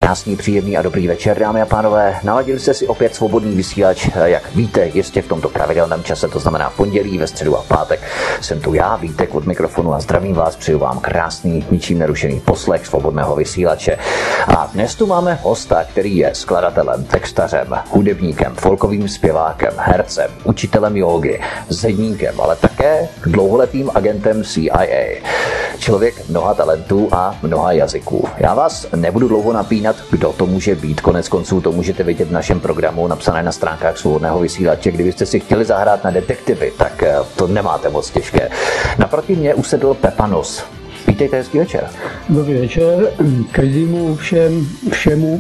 Krásný, příjemný a dobrý večer, dámy a pánové. Naladili jste si opět svobodný vysílač, jak víte, jistě v tomto pravidelném čase, to znamená v pondělí, ve středu a v pátek. Jsem tu já, Vítek od mikrofonu a zdravím vás, přeju vám krásný, ničím nerušený poslech svobodného vysílače. A dnes tu máme hosta, který je skladatelem, textařem, hudebníkem, folkovým zpěvákem, hercem, učitelem jógy, zedníkem, ale také dlouholetým agentem CIA. Člověk mnoha talentů a mnoha jazyků. Já vás nebudu dlouho napínat, kdo to může být. Konec konců to můžete vidět v našem programu napsané na stránkách svobodného vysílače. Kdybyste si chtěli zahrát na detektivy, tak to nemáte moc těžké. Naproti mě usedl Pepanos. Vítejte, hezký večer. Dobrý večer, každému všemu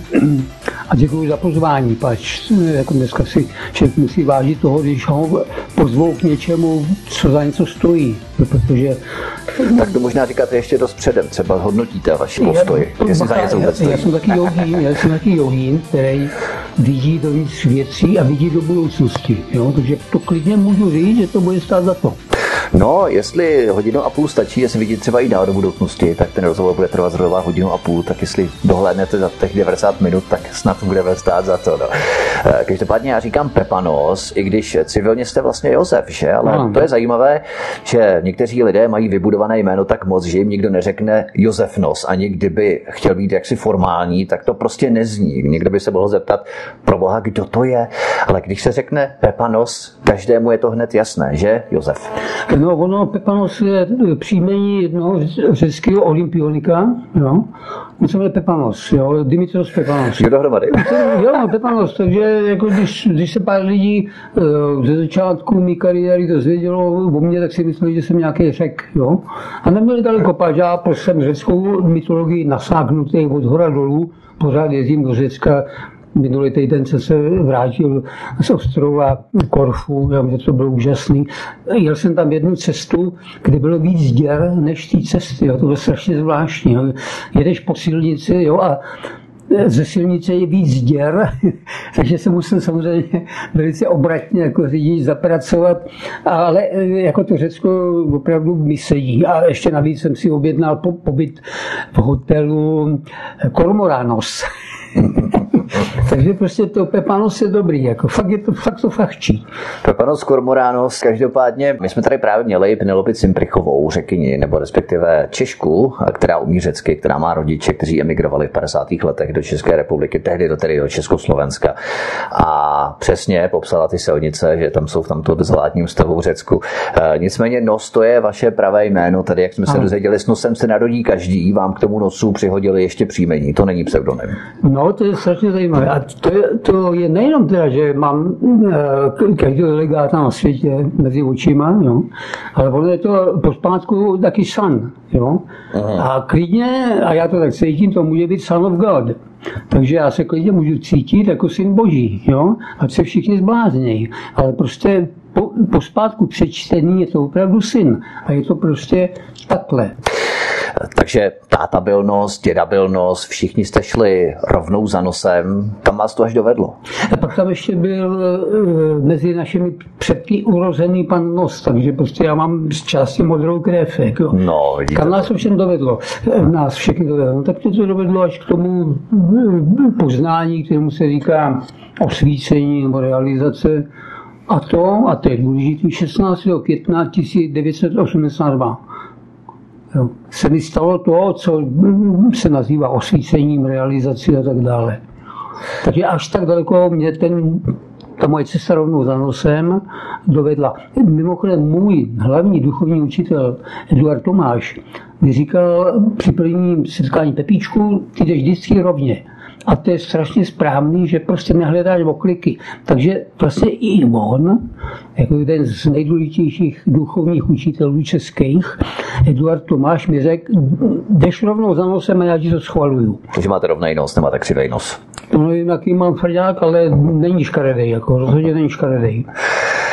a děkuji za pozvání, pač jako dneska si člověk musí vážit toho, když ho pozvou k něčemu, co za něco stojí, protože... Tak to možná říkáte ještě dost předem, třeba hodnotíte vaši postoji, jestli za něco vůbec stojí. Já jsem taky jogín, který vidí dovnitř věcí a vidí do budoucnosti, jo? Takže to klidně můžu říct, že to bude stát za to. No, jestli 1,5 hodiny stačí, jestli vidíte třeba i dál do budoucnosti, tak ten rozhovor bude trvat zhruba 1,5 hodiny, tak jestli dohlédnete za těch 90 minut, tak snad bude stát za to. No. Každopádně já říkám Pepanos, i když civilně jste vlastně Josef, že? Ale to je zajímavé, že někteří lidé mají vybudované jméno tak moc, že jim nikdo neřekne Josefnos, ani kdyby chtěl být jaksi formální, tak to prostě nezní. Někdo by se mohl zeptat, proboha, kdo to je? Ale když se řekne Pepanos, každému je to hned jasné, že Josef? No, ono, Pepanos je příjmení jednoho řeckého olympionika, jo. On se jmenuje Pepanos, jo, Dimitros Pepanos. Jo, dohromady. Jo, Pepanos, takže jako když se pár lidí ze začátku mý kariéry dozvědělo o mně, tak si mysleli, že jsem nějaký Řek, jo. A neměli daleko páč, já prostě jsem řeckou mytologii nasáknutý od hora dolů, pořád jezdím do Řecka. Minulý týden jsem se vrátil z ostrova Korfu, to bylo úžasný. Jel jsem tam jednu cestu, kde bylo víc děr než té cesty, jo. To bylo strašně zvláštní. Jo. Jedeš po silnici, jo, a ze silnice je víc děr, takže se musel samozřejmě velice obratně jako řidič zapracovat, ale jako to Řecko opravdu mi sedí. A ještě navíc jsem si objednal pobyt v hotelu Kormoranos. Takže prostě to Pepanos je dobrý, jako fakt to fachčí. Pepanos Kormoranos, každopádně my jsme tady právě měli Penelopi Cimprichovou, řekyni, nebo respektive Češku, která umí řecky, která má rodiče, kteří emigrovali v 50. letech do České republiky, tehdy do Československa. A přesně popsala ty silnice, že tam jsou v tomto zlatním stavu v Řecku. Nicméně Nos, to je vaše pravé jméno, tady jak jsme se dozvěděli, s Nosem se narodí každý, vám k tomu Nosu přihodili ještě příjmení, to není pseudonym. No, to je strašně zajímavé. A to je nejenom teda, že mám každého delegáta na světě mezi očima, jo, ale ono je to pospátku taky son, jo. A klidně, a já to tak cítím, to může být son of God. Takže já se klidně můžu cítit jako syn Boží, jo, ať se všichni zbláznějí. Ale prostě pospátku přečtení je to opravdu syn. A je to prostě takhle. Takže táta byl Nos, děda byl Nos, všichni jste šli rovnou za Nosem, tam vás to až dovedlo. A pak tam ještě byl mezi našimi předky urozený pan Nos, takže prostě já mám z části modrou krev. Jako. No, vidíte. Kam nás to všem dovedlo? Nás všechny dovedlo. No, tak to dovedlo až k tomu poznání, kterému se říká osvícení nebo realizace. A to je důležitý 16. května 1982. Se mi stalo to, co se nazývá osvícením, realizací a tak dále. Takže až tak daleko mě ta moje cesta rovnou za Nosem dovedla. Mimochodem můj hlavní duchovní učitel Eduard Tomáš mi říkal při prvním setkání Pepíčku, ty jdeš vždycky rovně. A to je strašně správný, že prostě nehledáš okliky. Takže vlastně i on, jako jeden z nejdůležitějších duchovních učitelů českých, Eduard Tomáš mi řekl, jdeš rovnou za Nosem a já ti to schvaluju. Takže máte rovnej nos, nemáte křivej nos. To nevím, jaký mám tvrdák, ale není škaredej, jako rozhodně není škaredej.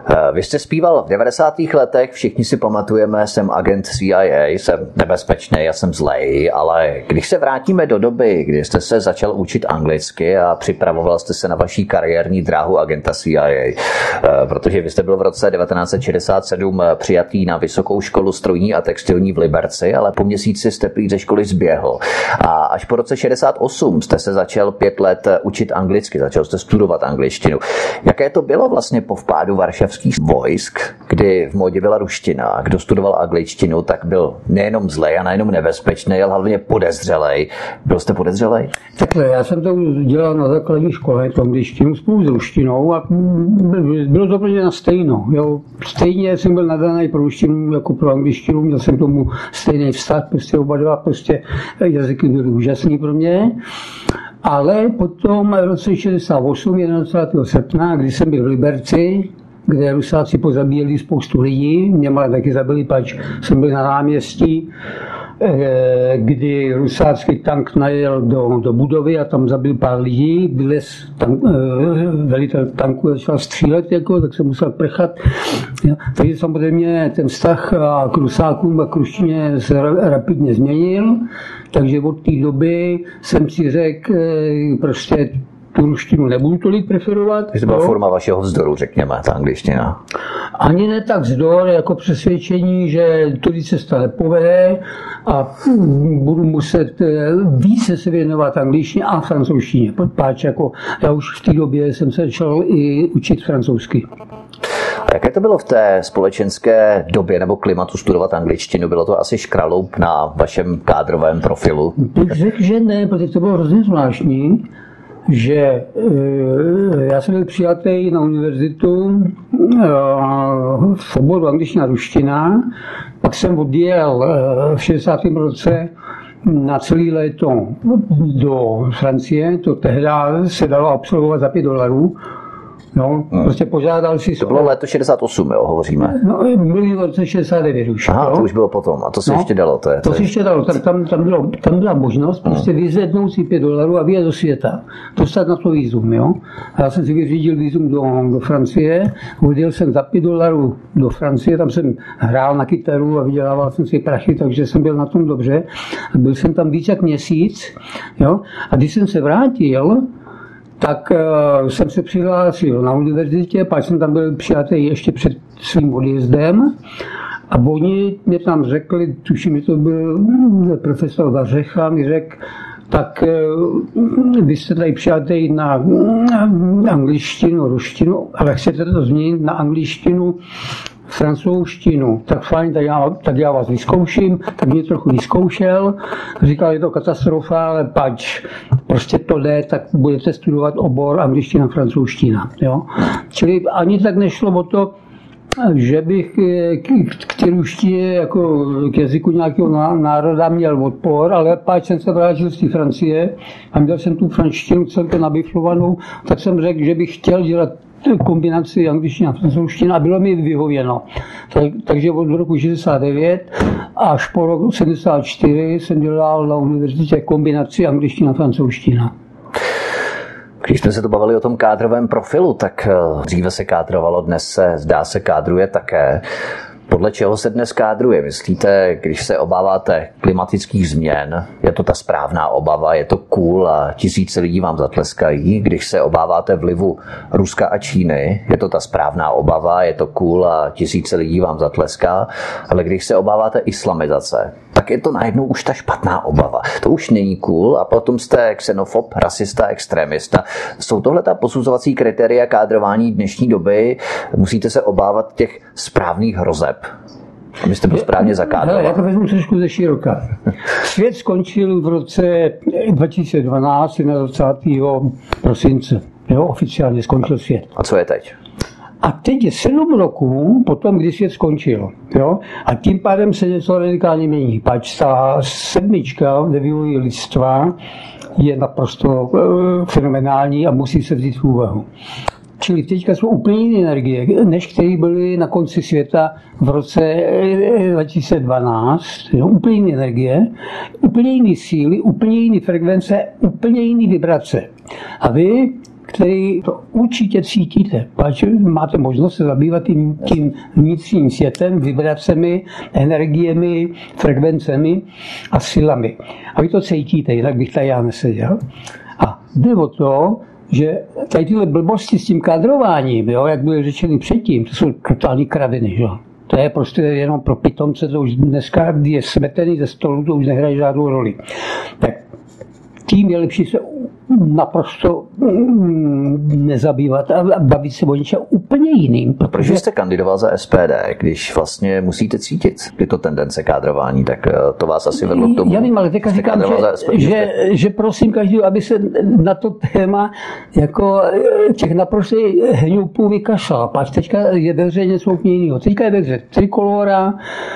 Vy jste zpíval v 90. letech, všichni si pamatujeme, jsem agent CIA, jsem nebezpečný, já jsem zlej, ale když se vrátíme do doby, kdy jste se začal učit anglicky a připravoval jste se na vaší kariérní dráhu agenta CIA, protože vy jste byl v roce 1967 přijatý na Vysokou školu strojní a textilní v Liberci, ale po měsíci jste prý ze školy zběhl. A až po roce 68 jste se začal 5 let učit anglicky, začal jste studovat angličtinu. Jaké to bylo vlastně po vpádu varšavských vojsk, kdy v módě byla ruština? Kdo studoval angličtinu, tak byl nejenom zlej a nejenom nebezpečný, ale hlavně podezřelej. Byl jste podezřelej? Takhle, já jsem to dělal na základní škole, tu angličtinu spolu s ruštinou a bylo to pro mě na stejno. Jo. Stejně jsem byl nadaný pro ruštinu jako pro angličtinu, měl jsem tomu stejný vztah, prostě oba dva prostě jazyky byly úžasný pro mě. Ale potom v roce 68, 11. srpna, kdy jsem byl v Liberci, kde Rusáci pozabíjeli spoustu lidí, mě ale taky zabili, pač jsem byl na náměstí, kdy rusácký tank najel do budovy a tam zabil pár lidí, vylez velitel tanku začal střílet, tak jsem musel prchat. Takže samozřejmě ten vztah k Rusákům a k ruštině se rapidně změnil, takže od té doby jsem si řekl, prostě tu ruštinu nebudu tolik preferovat. To byla forma vašeho vzdoru, řekněme, ta angličtina. Ani ne tak vzdor, jako přesvědčení, že tudy cesta nepovede a budu muset více se věnovat angličtině a francouzštině. Páč, jako já už v té době jsem se začal i učit francouzsky. A jaké to bylo v té společenské době nebo klimatu studovat angličtinu? Bylo to asi škraloup na vašem kádrovém profilu? Bych řekl, že ne, protože to bylo hrozně zvláštní, že já jsem byl přijatý na univerzitu v oboru angličtina a ruština, pak jsem odjel v 60. roce na celé léto do Francie, to tehdy se dalo absolvovat za $5. No, prostě požádal si... To bylo léto 68, jo, hovoříme. No, byli v roce 69 už. Aha, to už bylo potom. A to se ještě dalo. To se ještě dalo. Tam byla možnost prostě vyzvednout si $5 a vyjet do světa. Dostat na to vízum, jo. A já jsem si vyřídil vízum do Francie, odjel jsem za $5 do Francie, tam jsem hrál na kytaru a vydělával jsem si prachy, takže jsem byl na tom dobře. Byl jsem tam víc jak měsíc, jo. A když jsem se vrátil, tak jsem se přihlásil na univerzitě, pak jsem tam byl přijatý ještě před svým odjezdem a oni mě tam řekli, tuším, že to byl profesor Vařecha, mi řekl, tak vy jste tady přijatý na angličtinu, ruštinu, ale chcete to změnit na angličtinu, francouzštinu, tak fajn, tak já vás vyzkouším, tak mě trochu vyzkoušel, říkal, je to katastrofa, ale pač, prostě to jde, tak budete studovat obor angličtina, francouzština, jo. Čili ani tak nešlo o to, že bych k té ruštině jako k jazyku nějakého národa měl odpor, ale páč jsem se vrátil z té Francie a měl jsem tu franštinu celkem nabiflovanou, tak jsem řekl, že bych chtěl dělat kombinaci angličtina a francouzština a bylo mi vyhověno. Takže od roku 69 až po roku 74 jsem dělal na univerzitě kombinaci angličtina a francouzština. Když jsme se tu bavili o tom kádrovém profilu, tak dříve se kádrovalo, dnes se zdá se kádruje také. Podle čeho se dnes kádruje? Myslíte, když se obáváte klimatických změn, je to ta správná obava, je to cool a tisíce lidí vám zatleskají? Když se obáváte vlivu Ruska a Číny, je to ta správná obava, je to cool a tisíce lidí vám zatleská? Ale když se obáváte islamizace, tak je to najednou už ta špatná obava. To už není cool a potom jste xenofob, rasista, extremista. Jsou tohle ta posuzovací kritéria kádrování dnešní doby? Musíte se obávat těch správných hrozeb, abyste byl správně zakádroval. Já to vezmu trošku ze široka. Svět skončil v roce 2012, 21. prosince. Jo, oficiálně skončil svět. A co je teď? A teď je 7 roků potom, kdy svět skončil. Jo? A tím pádem se něco radikálně mění. Pač ta 7 ve vývoji lidstva je naprosto fenomenální a musí se vzít v úvahu. Čili teďka jsou úplně jiné energie, než které byly na konci světa v roce 2012. Jo? Úplně jiné energie, úplně jiné síly, úplně jiné frekvence, úplně jiné vibrace. A vy který to určitě cítíte. Pač máte možnost se zabývat tím vnitřním světem, vibracemi, energiemi, frekvencemi a silami. A vy to cítíte, jinak bych tady já neseděl. A jde o to, že tady tyhle blbosti s tím kadrováním, jo, jak byly řečeny předtím, to jsou totální kraviny. Jo. To je prostě jenom pro pitomce, to už dneska, kdy je smetený ze stolu, to už nehraje žádnou roli. Tak tím je lepší se naprosto nezabývat a bavit se o něčem úplně jiným. Protože jste kandidoval za SPD, když vlastně musíte cítit tyto tendence kádrování, tak to vás asi vedlo k tomu. Já vím, ale teďka říkám, že prosím každý, aby se na to téma jako těch naprostých hňupů vykašlal. Pač teďka je ve hře něco úplně jiného. Teďka je ve hře Trikolóra,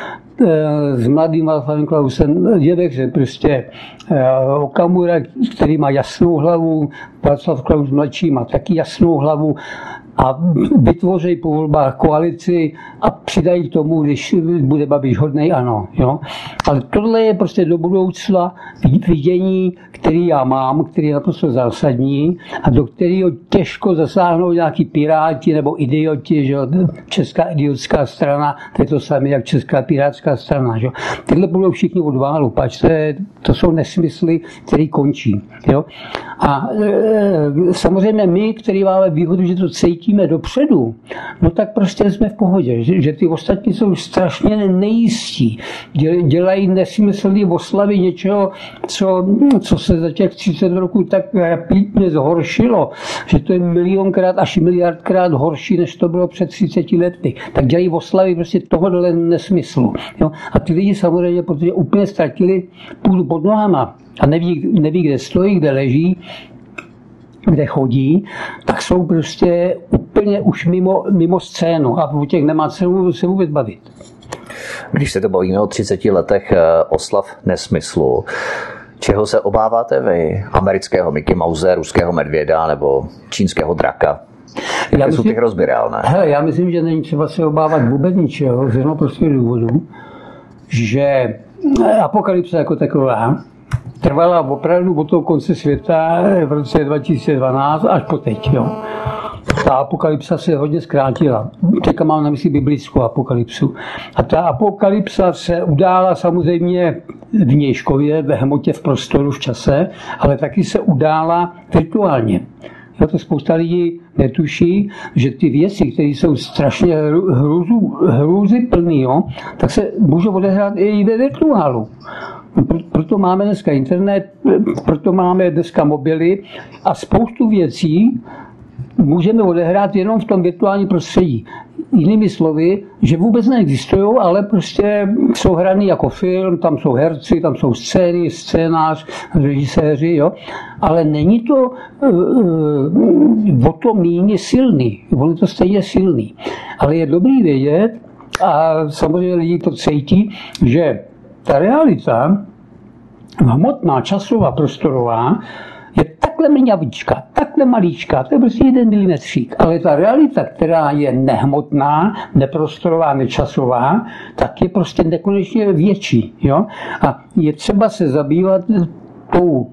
s mladým Václavem Klausem je ve hře prostě Okamura, který má jasnou hlavu, Václav Klaus mladší má taky jasnou hlavu a vytvoří po volbách koalici a přidají k tomu, když bude Babiš hodnej, ano. Jo? Ale tohle je prostě do budoucna vidění, který já mám, který je naprosto zásadní a do kterého těžko zasáhnou nějaký piráti nebo idioti, že Česká idiotská strana, to je to samé jak Česká pirátská strana. Že? Tyhle budou všichni od válu, pač to jsou nesmysly, které končí. Jo? A samozřejmě my, který máme výhodu, že to cítíme dopředu, no tak prostě jsme v pohodě, že ty ostatní jsou strašně nejistí. Dělají nesmyslné oslavy něčeho, co se za těch 30 roků tak rapidně zhoršilo, že to je milionkrát až miliardkrát horší, než to bylo před 30 lety. Tak dělají oslavy prostě tohohle nesmyslu. Jo? A ty lidi samozřejmě, protože úplně ztratili půdu pod nohama a neví, kde stojí, kde leží, kde chodí, tak jsou prostě úplně už mimo scénu a o těch nemá cenu se vůbec bavit. Když se to bavíme o 30 letech oslav nesmyslu, čeho se obáváte vy? Amerického Mickey Mouse, ruského medvěda nebo čínského draka? Jaké jsou ty hrozby reálné? Hele, já myslím, že není třeba se obávat vůbec ničeho, z jednoho prostého důvodu, že apokalypsa jako taková trvala opravdu od toho konce světa v roce 2012 až po teď. Jo. Ta apokalypsa se hodně zkrátila. Teďka mám na mysli biblickou apokalypsu. A ta apokalypsa se udála samozřejmě vnějškově, ve hmotě, v prostoru, v čase, ale taky se udála virtuálně. Jo, to spousta lidí netuší, že ty věci, které jsou strašně hrůzyplný, jo, tak se můžou odehrát i ve virtuálu. Proto máme dneska internet, proto máme dneska mobily a spoustu věcí můžeme odehrát jenom v tom virtuálním prostředí. Jinými slovy, že vůbec neexistují, ale prostě jsou hraný jako film, tam jsou herci, tam jsou scény, scénář, režiséři, jo. Ale není to o to méně silný, ono to stejně silný. Ale je dobrý vědět, a samozřejmě lidi to cítí, že ta realita, hmotná, časová, prostorová, je takhle mňavička, takhle malíčka, to je prostě 1 milimetřík. Ale ta realita, která je nehmotná, neprostorová, nečasová, tak je prostě nekonečně větší. Jo? A je třeba se zabývat tou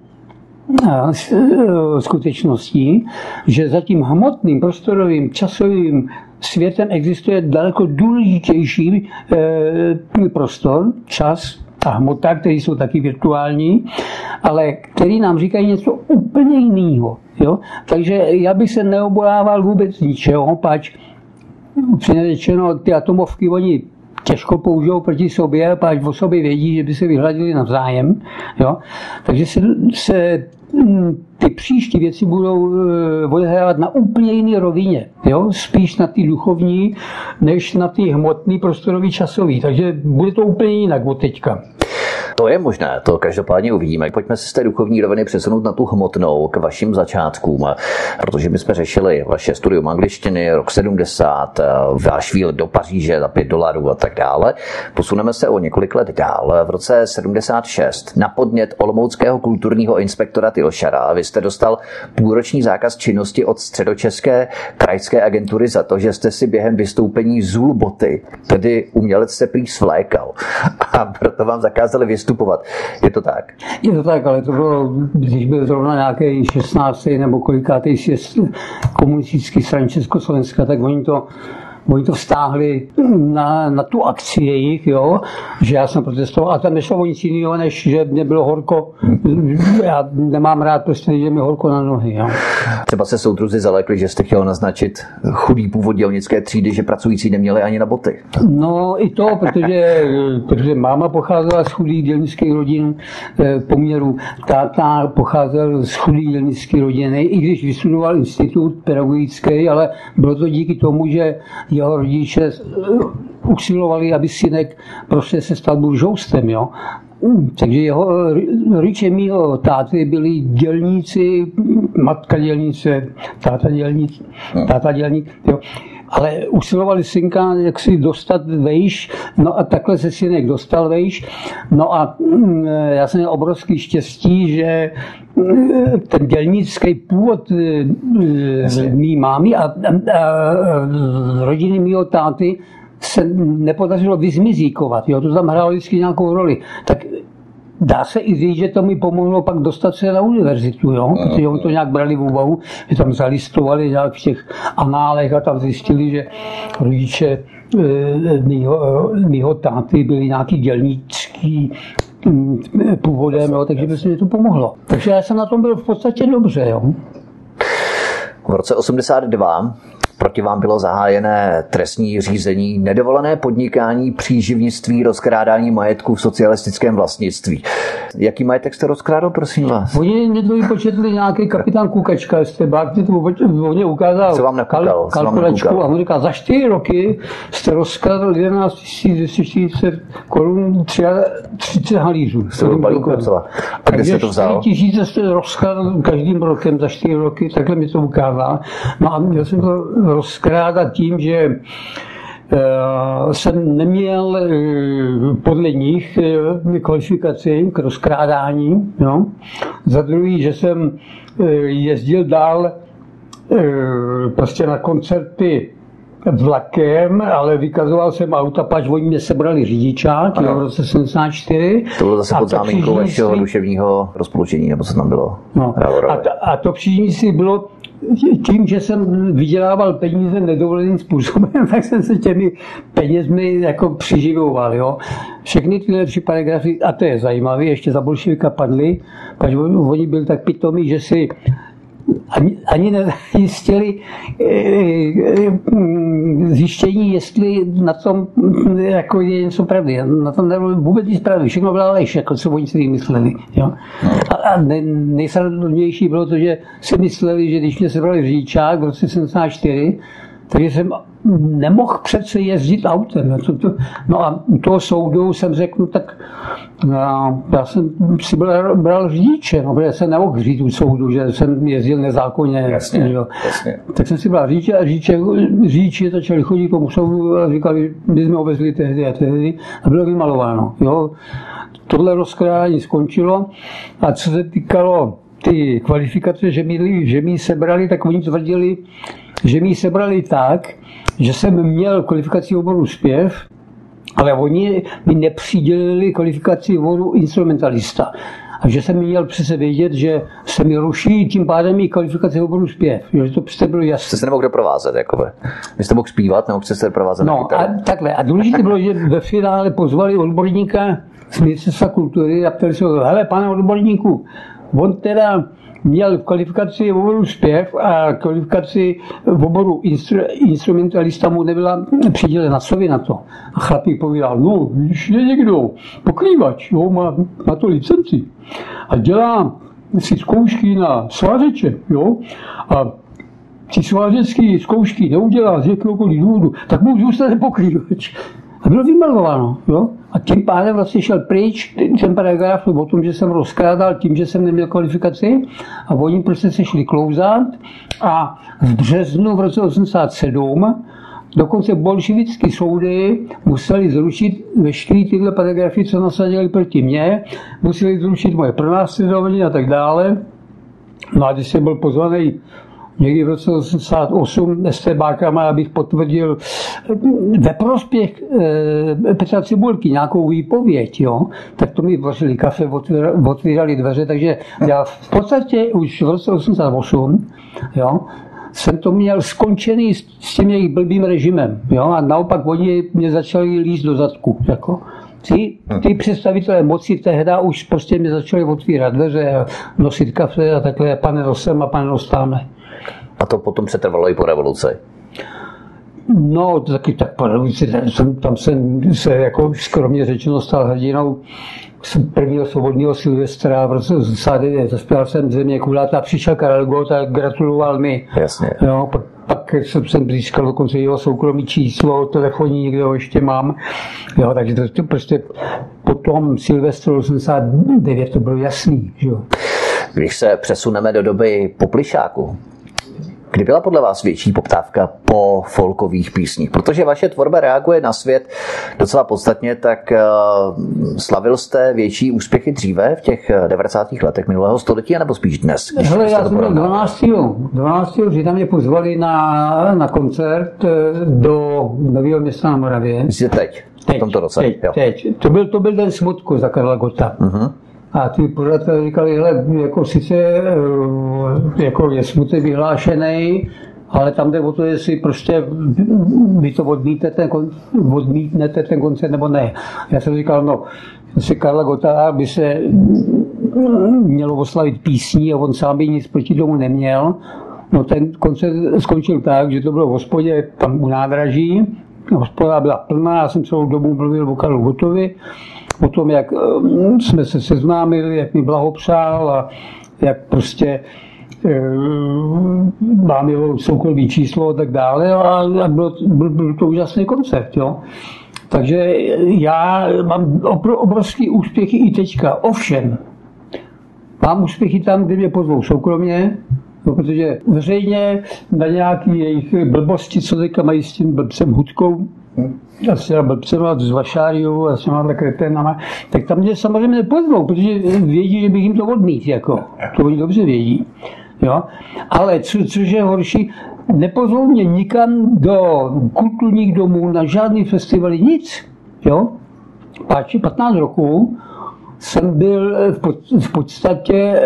skutečností, že za tím hmotným, prostorovým, časovým světem existuje daleko důležitější prostor, čas a hmota, které jsou taky virtuální, ale který nám říkají něco úplně jiného. Jo? Takže já bych se neobával vůbec ničeho, pač upřímně řečeno, ty atomovky oni těžko použijou proti sobě, pač o sobě vědí, že by se vyhladili navzájem. Jo? Takže se ty příští věci budou odehrávat na úplně jiné rovině. Jo? Spíš na ty duchovní, než na ty hmotný, prostorový, časový. Takže bude to úplně jinak od teďka. To je možné, to každopádně uvidíme. Pojďme se z té duchovní roviny přesunout na tu hmotnou k vašim začátkům, protože my jsme řešili vaše studium angličtiny, rok 70, váš výlet do Paříže za $5 a tak dále. Posuneme se o několik let dál. V roce 76 na podnět olomouckého kulturního inspektora Tylšara vy jste dostal půlroční zákaz činnosti od Středočeské krajské agentury za to, že jste si během vystoupení zul boty, tedy umělec se prý svlékal. A proto vám zakázali vystupovat vystupovat. Je to tak? Je to tak, ale to bylo, když byl zrovna nějaký 16. nebo kolikátý sjezd komunistický strany Československa, tak oni to vztáhli na tu akci jejich, jo, že já jsem protestoval. A tam nešlo o nic jiného, než že mě bylo horko. Já nemám rád prostě, že mi horko na nohy. Jo. Třeba se soudruzi zalekli, že jste chtěl naznačit chudý původ dělnické třídy, že pracující neměli ani na boty. No i to, protože máma pocházela z chudých dělnických rodin poměru. Táta pocházel z chudých dělnických rodiny, i když vystudoval institut pedagogický, ale bylo to díky tomu, že jeho rodiče usilovali, aby synek prostě se stal buržoustem, jo. Takže jeho rodiče mýho táty byli dělníci, matka dělnice, táta dělník, jo. Ale usilovali synka, jak si dostat vejš, no a takhle se synek dostal vejš. No a já jsem měl obrovský štěstí, že ten dělnický původ mý mámy a rodiny mýho táty se nepodařilo vyzmizíkovat. Jo? To tam hrálo vždycky nějakou roli. Tak dá se i říct, že to mi pomohlo pak dostat se na univerzitu, jo? Protože oni to nějak brali v úvahu, že tam zalistovali nějak v těch análech a tam zjistili, že rodiče mýho táty byli nějaký dělnický původem, jo? Takže by se mi to pomohlo. Takže já jsem na tom byl v podstatě dobře. Jo? V roce 82 proti vám bylo zahájené trestní řízení, nedovolené podnikání, příživnictví, rozkrádání majetku v socialistickém vlastnictví. Jaký majetek jste rozkrádal, prosím vás? Oni mě to vypočetli nějaký kapitán Kukačka, jste bákli, to oni ukázal kalkulačku a on říká, za 4 roky jste rozkrádal 11 240 korun 30 halířů. A kde jste to vzal? 4 000 jste rozkrádal každým rokem za 4 roky, takhle mi to ukázal. No a já jsem to rozkrádat tím, že jsem neměl podle nich kvalifikaci k rozkrádání. No. Za druhý, že jsem jezdil dál prostě na koncerty vlakem, ale vykazoval jsem auta, pač oni mě sebrali řidičák v roce 74. To bylo zase pod záminkou vašeho duševního rozpoložení, nebo co tam bylo? No. A to příživnictví bylo tím, že jsem vydělával peníze nedovoleným způsobem, tak jsem se těmi penězmi jako přiživoval. Jo. Všechny tyhle 3 paragrafy, a to je zajímavé, ještě za bolševika padly, protože oni byli tak pitomí, že si ani nezjistili zjištění, jestli na tom jako je něco pravdy. Na tom nebylo vůbec nic pravdy. Všechno byla lež, jako co oni si vymysleli. Jo? A nejsledovnější bylo to, že si mysleli, že když mě sebrali řidičák v roce 74, takže jsem nemohl přece jezdit autem. No a u toho soudu jsem řekl, tak já jsem si bral řidiče, no, protože jsem nemohl říct u soudu, že jsem jezdil nezákonně. Jasně. Tak jsem si bral řidiče a řidiči začali chodit k tomu soudu a říkali, my jsme ho vezli tehdy a bylo vymalováno. Jo. Tohle rozkrádání skončilo a co se týkalo ty kvalifikace, že mi sebrali, tak oni tvrdili, že mi sebrali tak, že jsem měl kvalifikaci oboru zpěv, ale oni mi nepřidělili kvalifikaci oboru instrumentalista. A že jsem měl přece vědět, že se mi ruší tím pádem i kvalifikace oboru zpěv. Že to přece bylo jasné. Jste se nemohl doprovázet, jakoby. Vy jste mohl zpívat, nebo jste se doprovázet na kytaru? No a takhle. A důležité bylo, že ve finále pozvali odborníka z Ministerstva kultury a ptali se ho, hele, pane odborníku, on teda měl kvalifikaci v oboru zpěv a kvalifikaci v oboru instrumentalista mu nebyla přidělena. Co vy na to? A chlapík povídal, no, když je někdo pokrývač, jo, má to licenci a dělá si zkoušky na svářeče, jo, a ty svářecké zkoušky neudělá z jakéhokoliv důvodu, tak mu zůstane pokrývač. A bylo vymalováno, jo. A tím pádem vlastně šel pryč ten paragraf o tom, že jsem rozkrádal tím, že jsem neměl kvalifikaci a oni prostě se šli klouzat a v březnu v roce 87 dokonce bolševické soudy museli zrušit veškeré tyhle paragrafy, co nasadili proti mně, museli zrušit moje pronásledování a tak dále. No a když jsem byl pozvaný někdy v roce 1988 estébákama, abych potvrdil ve prospěch Petra Cibulky nějakou výpověď, jo, tak to mi vařili kafe, otvírali dveře, takže já v podstatě už v roce 1988, jo, jsem to měl skončený s tím jejich blbým režimem, jo, a naopak oni mě začali líst do zadku, jako. Ty představitelé moci tehdy už prostě mě začali otvírat dveře, nosit kafe a takhle, pane nosem a pane nostáme. A to potom přetrvalo i po revoluci? No, to taky tak po revoluci, tam jsem se jako skromně řečeno stal hrdinou prvního svobodného Silvestra v roce 1989. Zaspěl jsem Země kulátá, přišel Karel Gott a gratuloval mi. Jasně. Jo, pak jsem získal dokonce jeho soukromý číslo, telefonní, někde ho ještě mám. Jo, takže to prostě po tom Silvestru 1989 to bylo jasný. Jo. Když se přesuneme do doby Poplišáku, kdy byla podle vás větší poptávka po folkových písních? Protože vaše tvorba reaguje na svět docela podstatně, tak slavil jste větší úspěchy dříve v těch 90. letech minulého století, anebo spíš dnes? Hele, já jsem byl 12. října mě pozvali na koncert do Nového Města na Moravě. Myslíte teď? V tomto roce? Teď. To byl den smutku za Karla Gotta. Uh-huh. A ty pořadatelé říkali, hele, jako sice jako je smutek vyhlášený, ale tam jde o to, jestli prostě vy to odmítnete ten koncert nebo ne. Já jsem říkal, no, jestli Karla Gotta by se mělo oslavit písní a on sám by nic proti tomu neměl. No ten koncert skončil tak, že to bylo v hospodě tam u nádraží. Hospoda byla plná, já jsem celou dobu mluvil o Karlu Gottovi. O tom, jak jsme se seznámili, jak mi blahopřál a jak prostě mám jeho soukromý číslo a tak dále. A byl to úžasný koncert. Jo. Takže já mám obrovský úspěchy i teďka. Ovšem, mám úspěchy tam, kde mě pozvou soukromně, no, protože veřejně na nějaký jejich blbosti, co teďka mají s tím blbcem Hudkou, a s těma blbcema z Vašáriou a s těma kreténama, tak tam mě samozřejmě nepozvou, protože vědí, že bych jim to odmít, jako. To oni dobře vědí. Jo? Ale což je horší, nepozvou mě nikam do kulturních domů, na žádný festivaly, nic. Jo? Páči 15 roků jsem byl v podstatě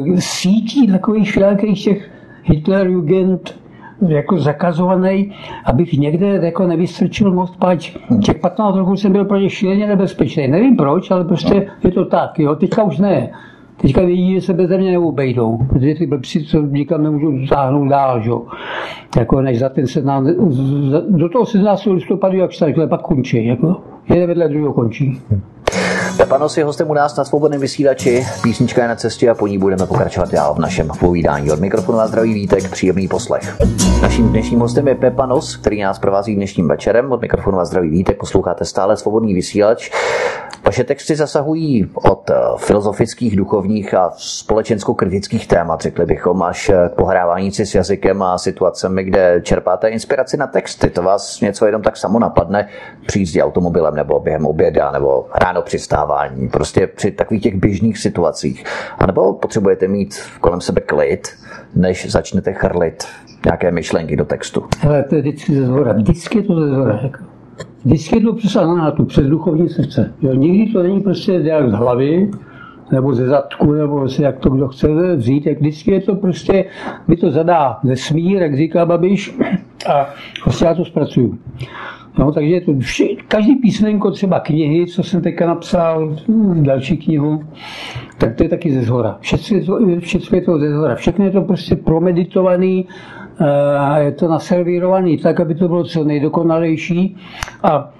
sítí takových všelijakých těch Hitlerjugend, jako zakazovaný, abych někde jako nevystrčil most, páč těch 15 roků jsem byl pro ně šíleně nebezpečný. Nevím proč, ale prostě je to tak, jo. Teďka už ne. Teďka vědí, že se bez mě neobejdou, protože ty blbci, co nikam nemůžou záhnout dál, jo. Jako než za ten 17, do toho 17. listopadu, jak se takhle pak končí, jako. Jeden vedle druhého končí. Pepa Nos je hostem u nás na Svobodném vysílači. Písnička je na cestě a po ní budeme pokračovat dál v našem povídání. Od mikrofonu vás zdraví Vítek, příjemný poslech. Naším dnešním hostem je Pepa Nos, který nás provází dnešním večerem. Od mikrofonu vás zdraví Vítek, posloucháte stále Svobodný vysílač. Vaše texty zasahují od filozofických, duchovních a společensko-kritických témat, řekli bychom, až k pohrávání si s jazykem a situacemi, kde čerpáte inspiraci na texty. To vás něco jenom tak samo napadne při jízdě automobilem nebo během oběda nebo ráno při stávání, prostě při takových těch běžných situacích. A nebo potřebujete mít kolem sebe klid, než začnete chrlit nějaké myšlenky do textu? Hele, to je vždycky ze zhora. Vždycky je to ze zhora. Vždycky je to přes anátu, přes duchovní srdce. Jo, nikdy to není prostě jak z hlavy, nebo ze zadku, nebo jak to kdo chce vzít. Jak vždycky je to prostě, mi to zadá vesmír, jak říká Babiš, a prostě já to zpracuju. No, takže je to každý písmenko, třeba knihy, co jsem teďka napsal, další knihu, tak to je taky ze zhora. Všechno je to ze zhora. Všechno je to prostě promeditovaný a je to naservírovaný tak, aby to bylo co nejdokonalejší. A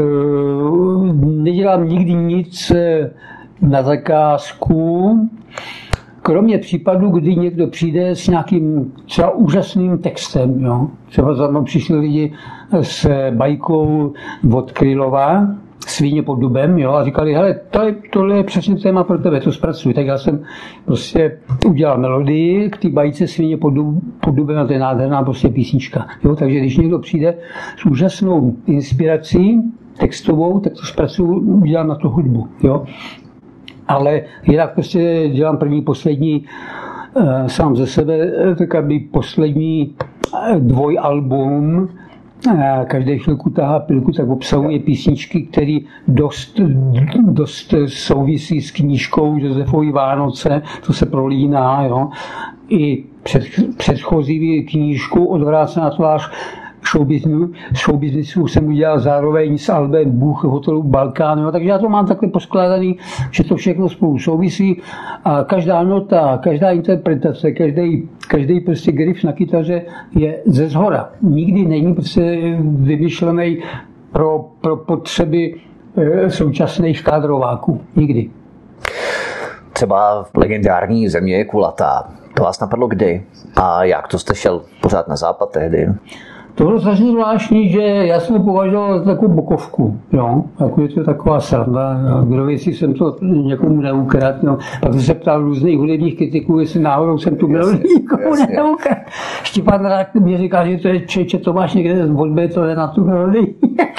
nedělám nikdy nic na zakázku, kromě případů, kdy někdo přijde s nějakým třeba úžasným textem. Jo. Třeba za mnou přišli lidi s bajkou od Krylova, Svíně pod dubem, jo, a říkali, hele, tohle je přesně téma pro tebe, to zpracuj. Tak já jsem prostě udělal melodii k té bajce Svíně pod dubem a to je nádherná prostě písnička. Jo. Takže když někdo přijde s úžasnou inspirací textovou, tak to zpracuju, udělám na to hudbu. Jo. Ale jinak prostě dělám první, poslední sám ze sebe, tak aby poslední dvojalbum, každý chvilku tahá pilku, tak obsahuje písničky, které dost souvisí s knížkou Josefovy Vánoce, to se prolíná, jo. I předchozí knížku Odvrácená tvář showbiznisu jsem udělal zároveň s albem Bůh hotelu Balkán, jo. Takže já to mám takhle poskládaný, že to všechno spolu souvisí a každá nota, každá interpretace, každý prostě grif na kytaře je ze zhora. Nikdy není prostě vymyšlený pro potřeby současných kádrováků. Nikdy. Třeba legendární Země je kulatá. To vás napadlo kdy? A jak to jste šel pořád na západ tehdy? To bylo strašně zvláštní, že já jsem to považoval za takovou bokovku. Jo? Jako je to taková sranda. Kdo ví, jestli jsem to někomu neukradl. No. Pak jsem se ptal různých hudebních kritiků, jestli náhodou jsem tu byl nikomu neukradl. Štěpán Rák mě říká, že to je Čeče Tomáš někde z Bodby, to je na tu melodii.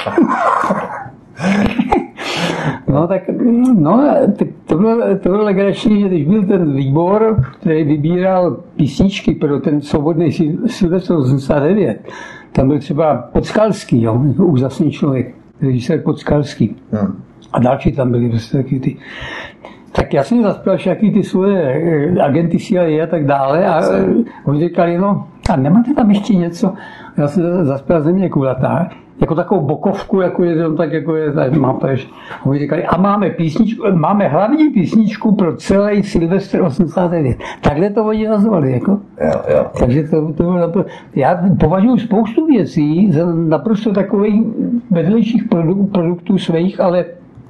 To bylo legrační, že když byl ten výbor, který vybíral písničky pro ten svobodný Silvestr 89, tam byl třeba Podskalský, jo, úžasný člověk, režisér Podskalský. A další tam byli prostě taky ty. Tak já jsem zaspěl všechny ty svoje agenty CIA a tak dále a oni říkali, no a nemáte tam ještě něco? Já jsem zaspěl Země kulatá, jako takovou bokovku, jako je to tak, jako je tady mápeš. Oni říkali, a máme hlavní písničku pro celý Silvestr 89. Takhle to oni nazvali, jako. Jo. Takže to bylo já považuji spoustu věcí za naprosto takových vedlejších produktů svých, ale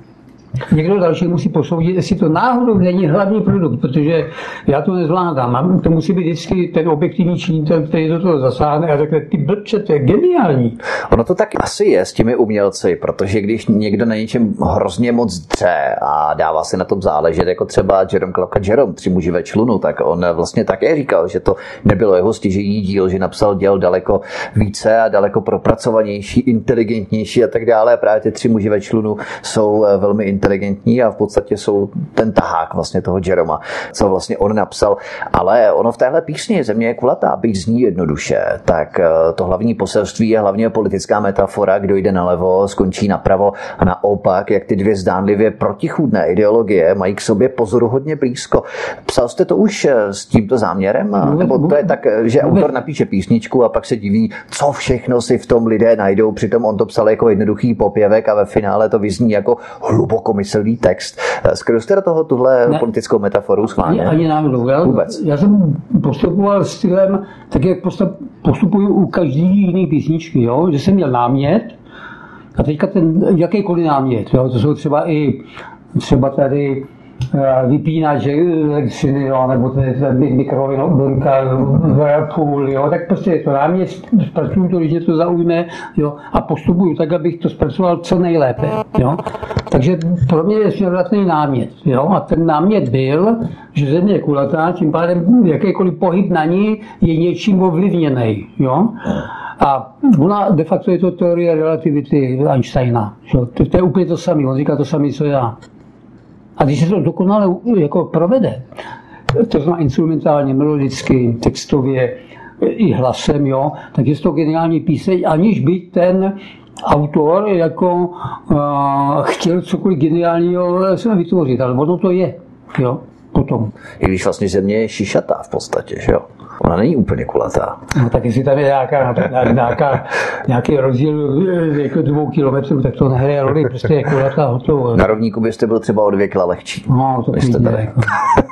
někdo další musí posoudit, jestli to náhodou není hlavní produkt, protože já to nezvládám. To musí být vždycky ten objektivní činitel, který do toho zasáhne a řekne, ty blbče, to je geniální. Ono to tak asi je s těmi umělci, protože když někdo na něčem hrozně moc dře a dává si na tom záležet, jako třeba Jerome Klapka Jerome, 3 muži ve člunu, tak on vlastně také říkal, že to nebylo jeho stěžejní díl, že napsal děl daleko více a daleko propracovanější, inteligentnější a tak dále. A právě ty 3 muži ve člunu jsou velmi inteligentní a v podstatě jsou ten tahák vlastně toho Jeroma, co vlastně on napsal. Ale ono v téhle písni Země je kulatá, byť zní jednoduše, tak to hlavní poselství je hlavně politická metafora, kdo jde nalevo, skončí napravo a naopak, jak ty dvě zdánlivě protichůdné ideologie mají k sobě pozoruhodně blízko. Psal jste to už s tímto záměrem? Nebo to je tak, že autor napíše písničku a pak se diví, co všechno si v tom lidé najdou, přitom on to psal jako jednoduchý popěvek a ve finále to vyzní jako hlubokomyslný text. Skryl jste do toho tuhle politickou metaforu schválně? Ani náhodou. Já jsem postupoval stylem, tak jak postupuju u každý jiný písničky, jo? Že jsem měl námět a teďka ten jakýkoliv námět, jo? To jsou třeba tady vypínač elektřiny, jo, nebo mikrovlnka, Whirlpool, jo, tak prostě je to námět, zpracuju to, když něco zaujme, jo, a postupuju tak, abych to zpracoval co nejlépe, jo. Takže pro mě je směrodatný námět, jo, a ten námět byl, že Země je kulatá, tím pádem jakýkoliv pohyb na ní je něčím ovlivněný, jo. A ona de facto je to teorie relativity Einsteina, jo. To je úplně to samé, on říká to samé, co já. A když se to dokonale jako provede, to znamená instrumentálně, melodicky, textově i hlasem, jo, tak je to geniální píseň, aniž by ten autor jako chtěl cokoliv geniálního vytvořit, ale ono to je, jo, potom. I když vlastně Země je šišatá v podstatě, že jo? Ona není úplně kulatá. No tak jestli tam je nějaký rozdíl jako 2 kilometrů, tak to nehraje roli, prostě je kulatá, hotovo. Na rovníku byste byl třeba o 2 kila lehčí. No, to klidně. Jako.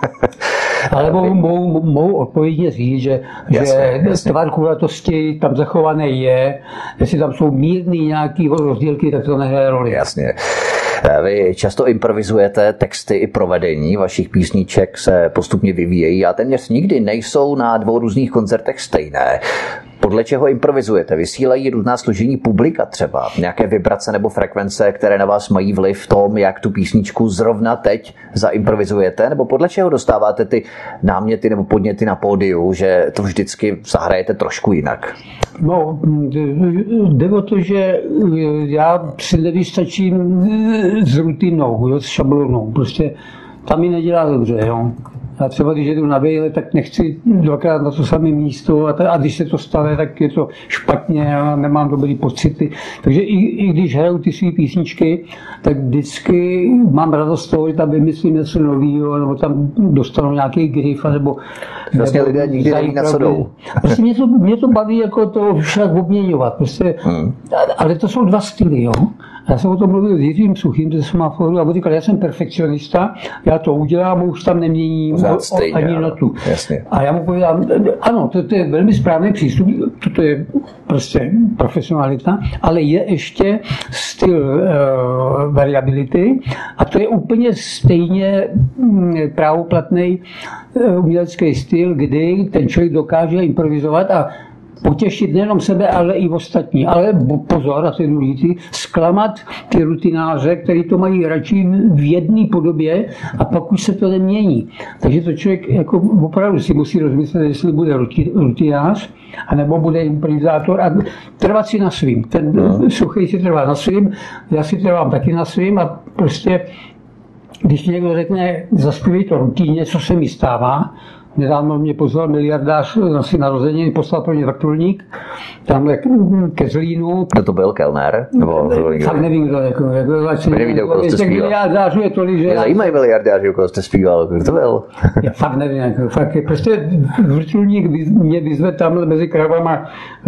Ale mohu odpovědně říct, že tvar kulatosti tam zachovaný je, jestli tam jsou mírný nějaký rozdílky, tak to nehraje roli. Jasně. Vy často improvizujete, texty i provedení vašich písniček se postupně vyvíjejí a téměř nikdy nejsou na 2 různých koncertech stejné. Podle čeho improvizujete? Vysílají různá složení publika třeba? Nějaké vibrace nebo frekvence, které na vás mají vliv v tom, jak tu písničku zrovna teď zaimprovizujete? Nebo podle čeho dostáváte ty náměty nebo podněty na pódiu, že to vždycky zahrajete trošku jinak? No, jde o to, že já si nevystačím s rutinou, jo, s šablonou. Prostě tam mi nedělá dobře, jo. Já třeba, když jedu na vejle, tak nechci dvakrát na to samé místo a když se to stane, tak je to špatně a nemám dobrý pocity. Takže i když hraju ty své písničky, tak vždycky mám radost z toho, že tam vymyslím něco nového, nebo tam dostanu nějaký grif, nebo vlastně lidé nikdy neví, na co jdou. Prostě mě to baví jako to však obměňovat. Prostě, ale to jsou dva styly, jo. Já jsem o tom mluvil s Jiřím Suchým ze Semaforu a on říkal, já jsem perfekcionista, já to udělám, už tam neměním ani notu. A já mu povídám, ano, to je velmi správný přístup, to je prostě profesionalita, ale je ještě styl variability a to je úplně stejně právoplatný umělecký styl, kdy ten člověk dokáže improvizovat a potěšit nejenom sebe, ale i ostatní. Ale pozor, a to je důležitý, zklamat ty rutináře, kteří to mají radši v jedné podobě a pak už se to nemění. Takže to člověk jako opravdu si musí rozmyslet, jestli bude rutinář, anebo bude improvizátor a trvat si na svým. Ten Suchý si trvá na svým, já si trvám taky na svým a prostě, když někdo řekne, zaspívej to rutině, co se mi stává. Nedávno mě pozval miliardář na si narozeniny, poslal pro mě vrtulník, tamhle ke Zlínu. Kdo to byl, Kellner? Fakt nevím, kdo. Nevíte, o koho jste zpíval. Miliardářů je tolik, že... Mě zajímají miliardáři, o koho jste zpíval. Kdo to byl? Já fakt nevím. Fakt, prostě vrtulník mě vyzve tamhle mezi kravama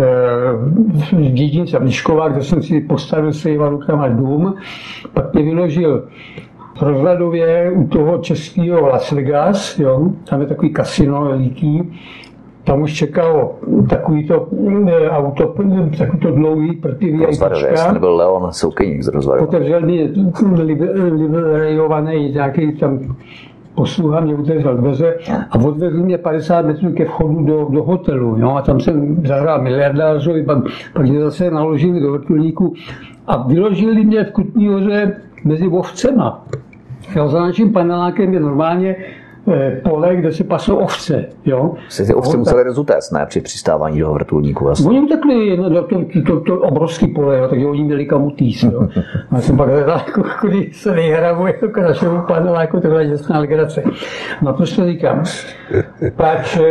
v dědince Mniškova, kde jsem si postavil svýma rukama dům. Pak mě vyložil v Rozhledově u toho českého Las Vegas, jo, tam je takový kasino veliký, tam už čekalo takovýto auto, takovýto dlouhý, prtivý autočka. To byl Leon Soukyník z Rozhledova. Otevřel mi liberejovaný nějaký tam posluha, mě otevřel dveře a odvezl mě 50 metrů ke vchodu do hotelu. Jo, a tam jsem zahrál miliardářovi, pak mě zase naložili do vrtulníku a vyložili mě v Kutní Hoře mezi ovcema. Jo, za naším panelákem je normálně pole, kde se pasou ovce. Jo. Se ty ovce museli rozutéct, ne? Při přistávání do vrtulníku vlastně. Oni utekli na to obrovský pole, jo, takže oni měli kam utíct. Já jsem pak hledal, kudy se vyhravuje k našemu paneláku, tohle je děsná legrace. No proč to říkám? Pač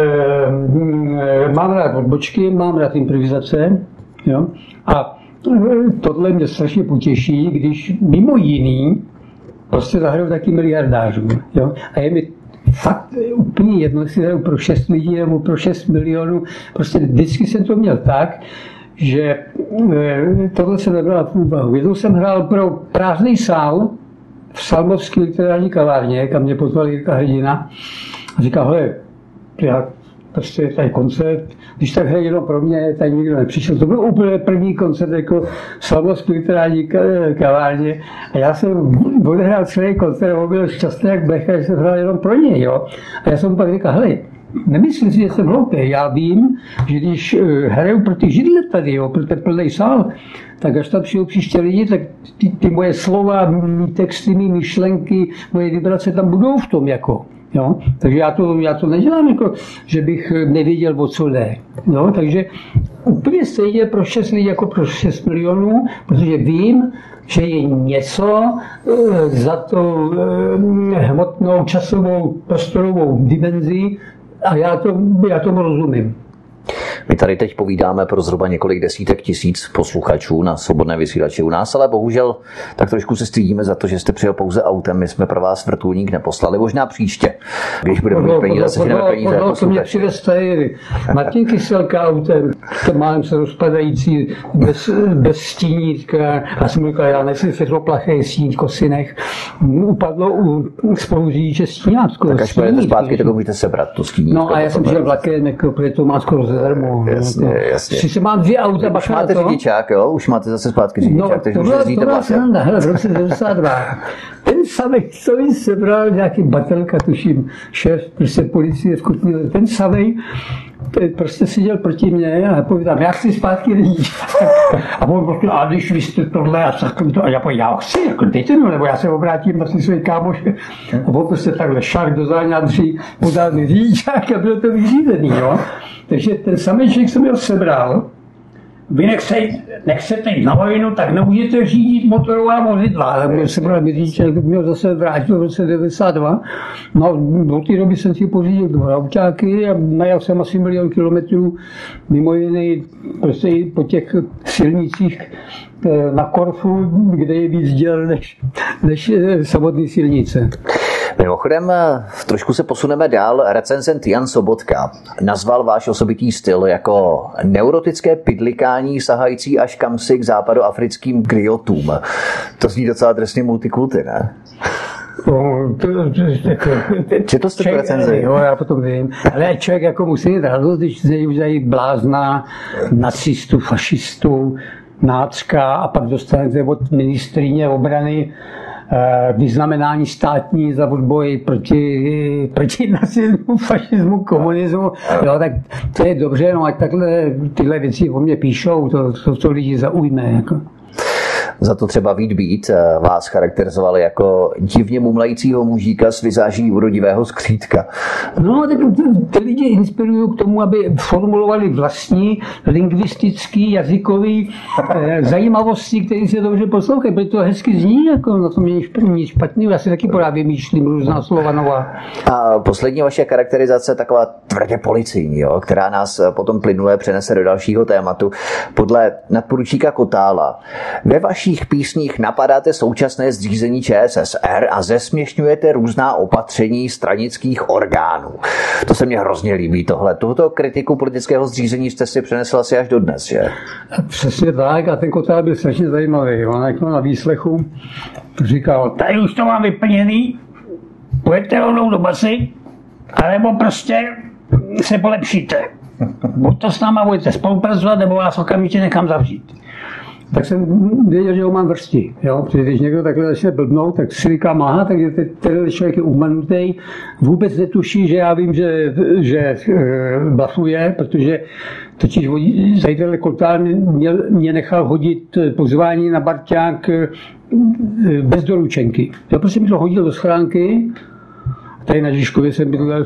mám rád odbočky, mám rád improvizace, jo, a tohle mě strašně potěší, když mimo jiný prostě zahraju taky miliardářů. Jo? A je mi fakt úplně jedno, jestli hraju pro 6 lidí nebo pro 6 milionů. Prostě vždycky jsem to měl tak, že tohle jsem nebral v úvahu. Jednou jsem hrál pro prázdný sál v Salmovské literární kavárně, kam mě pozval Jirka Hrdina. A říkal, hele, já prostě tady koncert, když tak hraje jenom pro mě, tady nikdo nepřišel. To byl úplně první koncert jako v Salmovské literární kavárně a já jsem odehrál celý koncert a byl šťastný jak blecha, že jsem hrál jenom pro něj. Jo? A já jsem mu pak říkal, hele, nemyslím si, že jsem hloupý. Já vím, že když hraju pro ty židle tady, jo, pro ten plný sál, tak až tam přijou příště lidi, tak ty moje slova, mý texty, mý myšlenky, moje vibrace tam budou v tom jako. Jo? Takže já to nedělám jako, že bych nevěděl, o co jde. Jo? Takže úplně stejně pro 6 lidí jako pro 6 milionů, protože vím, že je něco za to hmotnou, časovou, prostorovou dimenzí a já tomu rozumím. My tady teď povídáme pro zhruba několik desítek tisíc posluchačů na Svobodné vysílači u nás, ale bohužel tak trošku se stydíme za to, že jste přijel pouze autem. My jsme pro vás vrtulník neposlali, možná příště. Když budeme mít peníze, seženeme peníze. To mě přivez tady Martin Kyselka autem, to málem se rozpadající, bez stínítka. Já jsem říkal, já nejsem světloplachý stín v Kosinech. Upadlo u spoluřidiče stíňátko. Tak až půjdete zpátky, tak ho můžete sebrat, to stínítko. No a já jsem přijel vlakem, protože to má skoro zadarmo. Jasně. Si mám 2 auta, už máte řidičák, jo? Už máte zase zpátky řidičák, takže už jezdíte vlakem. No, hele, v roce 92. Ten samej, co mi sebral nějaký batelka, tuším, šéf prostě policie v Kutní, ten samej prostě seděl proti mně a povídám, já chci zpátky řidičák. A on prostě, a když vy jste tohle a to, a já chci, jako dejte mi, nebo já se obrátím na ty své kámoše. A on prostě takhle šark do záňadří, podal mi řidičák a bylo to vyřízený, jo. Takže ten samý člověk jsem měl sebral vy nechcete jít na vojnu, tak nemůžete řídit motorová vozidla. Se právě řidič měl zase vrátil v roce 92. No do té doby jsem si pořídil 2 autáky a najel jsem asi 1 000 000 kilometrů, mimo jiné prostě i po těch silnicích na Korfu, kde je víc děl než samotné silnice. Mimochodem, trošku se posuneme dál. Recenzent Jan Sobotka nazval váš osobitý styl jako neurotické pidlikání sahající až kamsi k západoafrickým griotům. To zní docela drsně multikulty, ne? Četl jste tu recenzi? Jo, já potom vím. Ale člověk jako musí mít radost, když se udělají blázna, nacistu, fašistu, nácka a pak dostanete od ministryně obrany vyznamenání státní za odboj proti nacismu, fašismu, komunismu. Jo, tak to je dobře, no ať takhle tyhle věci o mě píšou, to lidi zaujme. Jako. Za to třeba Vít vás charakterizovali jako divně mumlajícího mužíka s vizáží urodivého skřítka. No, tak ty lidi inspirují k tomu, aby formulovali vlastní lingvistický, jazykový zajímavosti, které se dobře poslouchají, protože to hezky zní, jako na tom není nic špatného. Já si taky pořád vymýšlím různá slova nová. A poslední vaše charakterizace, taková tvrdě policijní, jo, která nás potom plynule přenese do dalšího tématu. Podle nadporučíka Kotála, ve vašich písních napadáte současné zřízení ČSSR a zesměšňujete různá opatření stranických orgánů. To se mně hrozně líbí tohle. Tuto kritiku politického zřízení jste si přenesl asi až do dnes, že? Přesně tak a ten Kotál byl strašně zajímavý. On jako na výslechu říkal, tady už to mám vyplněný, půjdete rovnou do basy, anebo prostě se polepšíte. Buď to s náma budete spolupracovat, nebo vás okamžitě nechám zavřít. Tak jsem věděl, že ho mám vrsti. Jo? Protože když někdo takhle začne blbnout, tak si říká, aha, tak ten člověk je umanutý, vůbec netuší, že já vím, že blafuje, protože totiž zajímavé Kotál mě nechal hodit pozvání na Barťák bez doručenky. Já prostě mi to hodil do schránky, tady na Žižkově jsem bydlel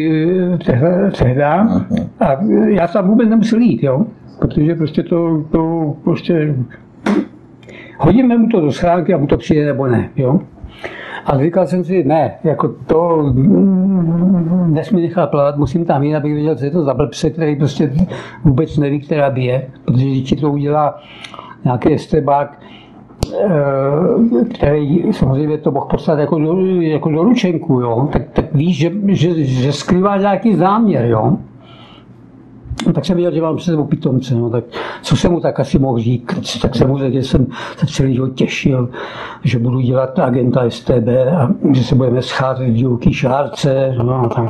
tehdy a já tam vůbec nemusel jít, jo? Protože prostě to prostě hodíme mu to do schránky a mu to přijde nebo ne, jo. A říkal jsem si, ne, jako to nesmí nechat plavat, musím tam jít, abych věděl, co je to za blbce, který prostě vůbec neví, která bije, protože když ti to udělá nějaký estebák, který samozřejmě to mohl poslat jako doručenku, jo, tak víš, že skrývá nějaký záměr, jo. No, tak jsem viděl, že mám před sebou pitomce, no, tak co jsem mu tak asi mohl říct, tak jsem mu řekl, že jsem se celý život těšil, že budu dělat agenta STB a že se budeme scházet v divoký šárce, no, tak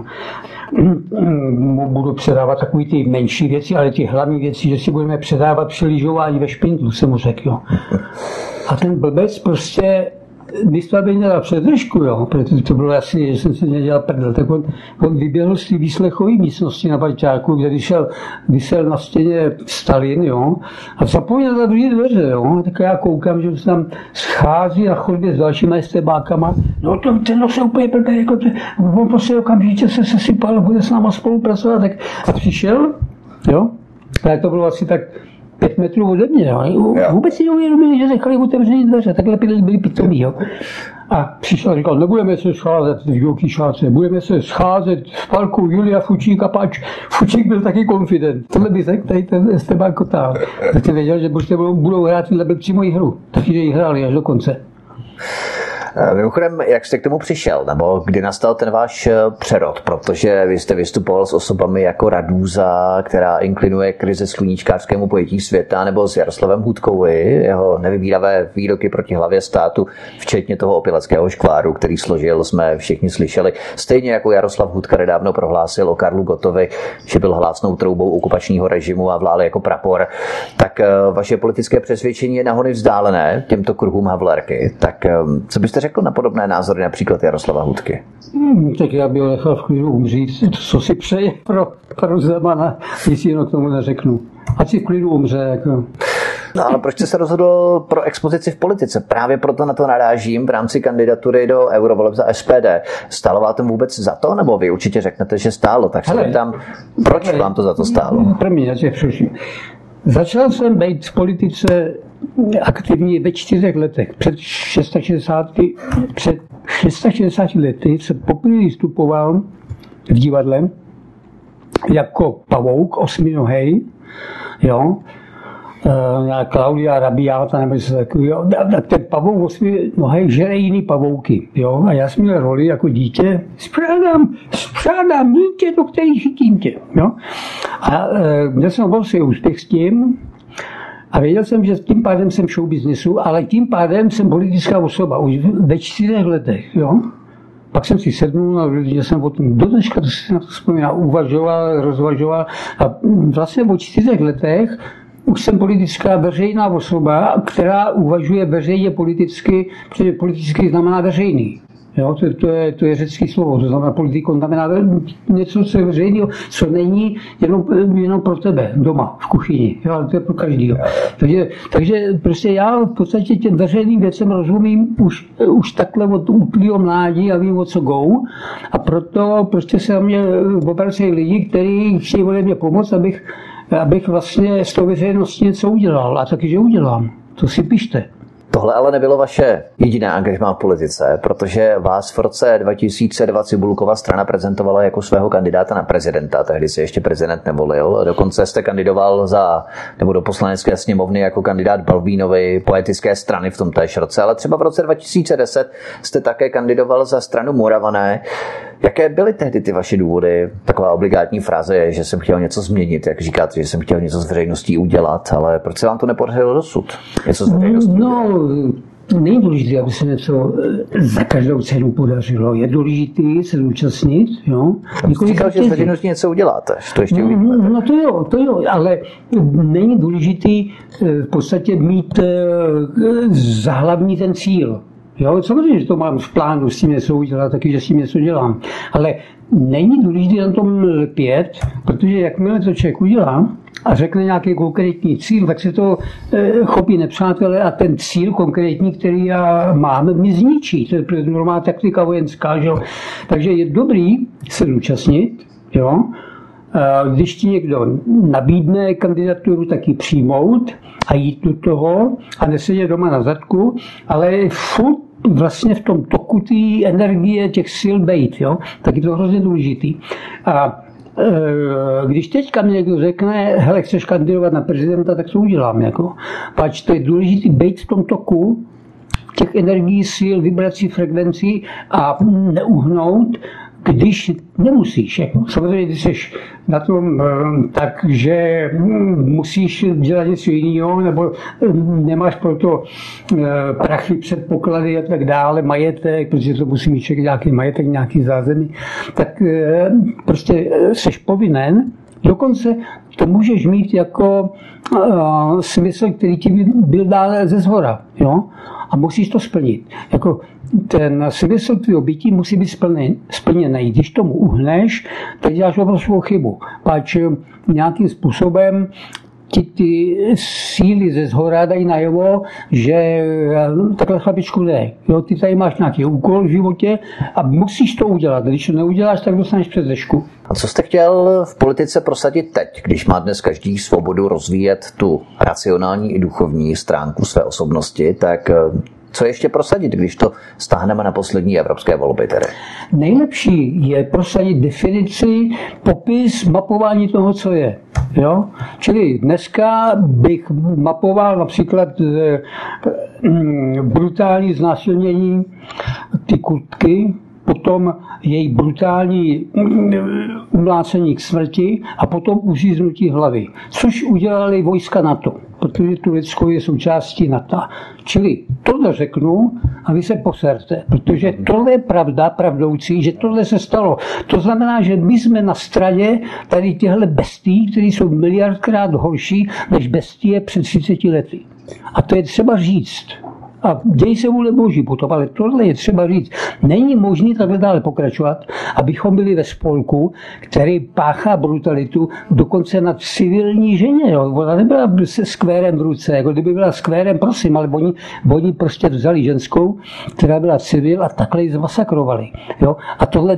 budu předávat takový ty menší věci, ale ty hlavní věci, že si budeme předávat při lyžování ve Špindlu, jsem mu řekl, jo. A ten blbec prostě místo, aby měla předržku, jo, protože to bylo jasný, že jsem se nedělal prdel, tak on vyběhl z té výslechové místnosti na Barťáku, kde vysel na stěně Stalin, jo, a zapomněl zavřít dveře, jo, tak já koukám, že se tam schází na chodbě s dalšíma estebákama, no ten se úplně blbý, jako on prostě okamžitě se sesypal, bude s náma spolupracovat, tak a přišel, jo, tak to bylo asi tak 5 metrů ode mě, jo. Vůbec si neuvědomili, že nechali otevřený dveře, takhle byli pitomí, jo. A přišel a říkal, nebudeme se scházet v divoký šáce, budeme se scházet v parku Julia Fučíka, pač Fučík byl taky konfident. Tohle by řekl tady ten Esteban Kotál. Tak ty věděl, že budou hrát tyhle blbci moji hru, takže ji hráli až do konce. Mimochodem, jak jste k tomu přišel, nebo kdy nastal ten váš přerod, protože vy jste vystupoval s osobami jako Radúza, která inklinuje k ryze sluníčkářskému pojetí světa, nebo s Jaroslavem Hudkovi, jeho nevybíravé výroky proti hlavě státu, včetně toho opileckého škváru, který složil, jsme všichni slyšeli. Stejně jako Jaroslav Hudka nedávno prohlásil o Karlu Gottovi, že byl hlásnou troubou okupačního režimu a vlál jako prapor, tak vaše politické přesvědčení je nahony vzdálené těmto kruhům Havlerky. Tak co byste řekl na podobné názory, například Jaroslava Hudky? Tak já bych ho nechal v klidu umřít. Co si přeje pro Zemana, nic jiného k tomu neřeknu. Ať si v klidu umře. Jako. No ale proč jste se rozhodl pro expozici v politice? Právě proto na to narážím v rámci kandidatury do eurovoleb za SPD. Stálo vám to vůbec za to? Nebo vy určitě řeknete, že stálo? Tak se ptám, proč vám to za to stálo? Pro mě, já tě přeruším. Začal jsem být v politice aktivní ve 4 letech. Před 660 lety jsem poprvé vystupoval v divadle jako pavouk osminohej, jo. Claudia Rabiata nebo něco takového. Ten pavouk osminohej žere jiný pavouky, jo. A já jsem měl roli jako dítě, sprádám dítě, do kterých chytím tě, jo. A měl jsem obrovský úspěch s tím. A věděl jsem, že tím pádem jsem v show businessu, ale tím pádem jsem politická osoba už ve 4 letech, jo. Pak jsem si sednul a že jsem o tom do dneška, to si na to vzpomínal, uvažoval, rozvažoval a vlastně o 4 letech už jsem politická veřejná osoba, která uvažuje veřejně politicky, protože politicky znamená veřejný. Jo, to je řecké slovo, to znamená politiko, znamená něco, co je veřejného, co není jenom pro tebe doma, v kuchyni, jo, ale to je pro každého. Takže prostě já v podstatě těm veřejným věcem rozumím už takhle od útlýho mládí a vím, o co go, a proto prostě se na mě obracejí lidi, kteří chtějí ode mě pomoct, abych vlastně s tou veřejností něco udělal, a taky, že udělám. To si pište. Tohle ale nebylo vaše jediné angažmá v politice, protože vás v roce 2002 Cibulkova strana prezentovala jako svého kandidáta na prezidenta. Tehdy se ještě prezident nevolil. Dokonce jste kandidoval do poslanecké sněmovny jako kandidát Balbínovy poetické strany v tom též roce. Ale třeba v roce 2010 jste také kandidoval za stranu Moravané. Jaké byly tehdy ty vaše důvody? Taková obligátní fráze je, že jsem chtěl něco změnit, jak říkáte, že jsem chtěl něco s veřejností udělat, ale proč se vám to nepodařilo dosud? Něco s veřejností? Není důležité, aby se něco za každou cenu podařilo. Je důležité se zúčastnit. Jo? Říkal, že s veřejností něco uděláte. To ještě uvidíme. No to jo, ale není důležité v podstatě mít za hlavní ten cíl. Jo, samozřejmě, že to mám v plánu s tím něco udělat, taky, že s tím něco dělám. Ale není důležité na tom lpět, protože jakmile to člověk udělá a řekne nějaký konkrétní cíl, tak se to chopí nepřátelé a ten cíl konkrétní, který já mám, mi zničí. To je normální taktika vojenská. Že? Takže je dobrý se zúčastnit, jo? Když ti někdo nabídne kandidaturu, tak ji přijmout a jít do toho a nesedět doma na zadku, ale furt vlastně v tom toku té energie těch sil bejt, jo? Tak je to hrozně důležitý. A když teďka mi někdo řekne, hele, chceš kandidovat na prezidenta, tak to udělám. Jako. Pač to je důležitý bejt v tom toku těch energií, sil, vibrací, frekvencí a neuhnout, když nemusíš. Jako. Samozřejmě, když jsi na tom tak, že musíš dělat něco jiného, nebo nemáš pro to prachy, předpoklady a tak dále, majetek, protože to musí mít člověk nějaký majetek, nějaký zázemí, tak prostě jsi povinen. Dokonce to můžeš mít jako smysl, který ti byl dále ze zhora. Jo? A musíš to splnit. Jako ten smysl tvého bytí musí být splněný. Když tomu uhneš, tak děláš obrovskou chybu. Páč nějakým způsobem ti ty síly ze zhora dají najevo, že takhle chlapičku ne. Jo, ty tady máš nějaký úkol v životě a musíš to udělat. Když to neuděláš, tak dostaneš před zešku. A co jste chtěl v politice prosadit teď, když má dnes každý svobodu rozvíjet tu racionální i duchovní stránku své osobnosti, tak co ještě prosadit, když to stáhneme na poslední evropské volby tedy? Nejlepší je prosadit definici, popis, mapování toho, co je. Jo? Čili dneska bych mapoval například brutální znásilnění ty Kurtky, potom její brutální umlácení k smrti a potom uříznutí hlavy. Což udělali vojska NATO, protože Turecko je součástí NATO. Čili tohle řeknu a vy se poserte, protože tohle je pravda, pravdoucí, že tohle se stalo. To znamená, že my jsme na straně tady těchto bestií, které jsou miliardkrát horší než bestie před 30 lety. A to je třeba říct. A děj se vůle Boží potom, ale tohle je třeba říct. Není možné takhle dále pokračovat, abychom byli ve spolku, který páchá brutalitu dokonce nad civilní ženě. Jo. Ona nebyla se skvérem v ruce, jako kdyby byla skvérem, prosím, ale oni prostě vzali ženskou, která byla civil a takhle ji zmasakrovali. Jo. A tohle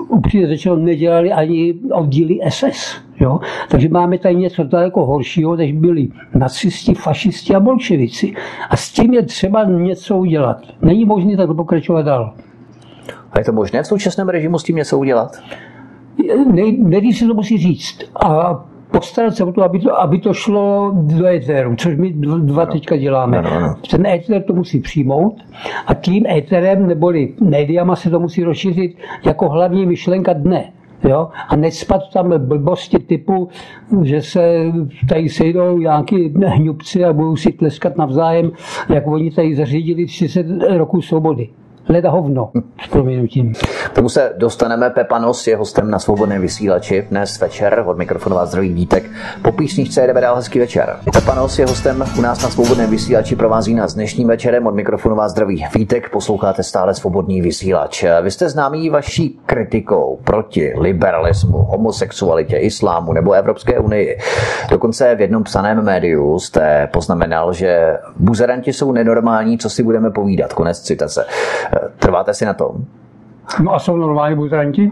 upřímně řečeno nedělali ani oddíly SS. Jo? Takže máme tady něco daleko horšího, než byli nacisti, fašisti a bolševici. A s tím je třeba něco udělat. Není možné tak pokračovat dál. A je to možné v současném režimu s tím něco udělat? Nejdřív se to musí říct. A postarat se o to, aby to šlo do éteru, což my dva teďka děláme. No. Ten éter to musí přijmout a tím éterem neboli médiama se to musí rozšířit jako hlavní myšlenka dne. Jo? A necpat tam blbosti typu, že se tady sejdou nějaký hňupci a budou si tleskat navzájem, jak oni tady zařídili 30 roků svobody. Leda hovno, s prominutím. Tomu se dostaneme. Pepa Nos je hostem na Svobodném vysílači dnes večer. Od mikrofonu vás zdraví Vítek. Po písničce jdeme dál, hezký večer. Pepa Nos je hostem u nás na Svobodném vysílači, provází nás dnešním večerem. Od mikrofonu vás zdraví Vítek, posloucháte stále Svobodný vysílač. Vy jste známí vaší kritikou proti liberalismu, homosexualitě, islámu nebo Evropské unii. Dokonce v jednom psaném médiu jste poznamenal, že buzeranti jsou nenormální, co si budeme povídat. Konec citace. Trváte si na tom? No a jsou normální buzeranti?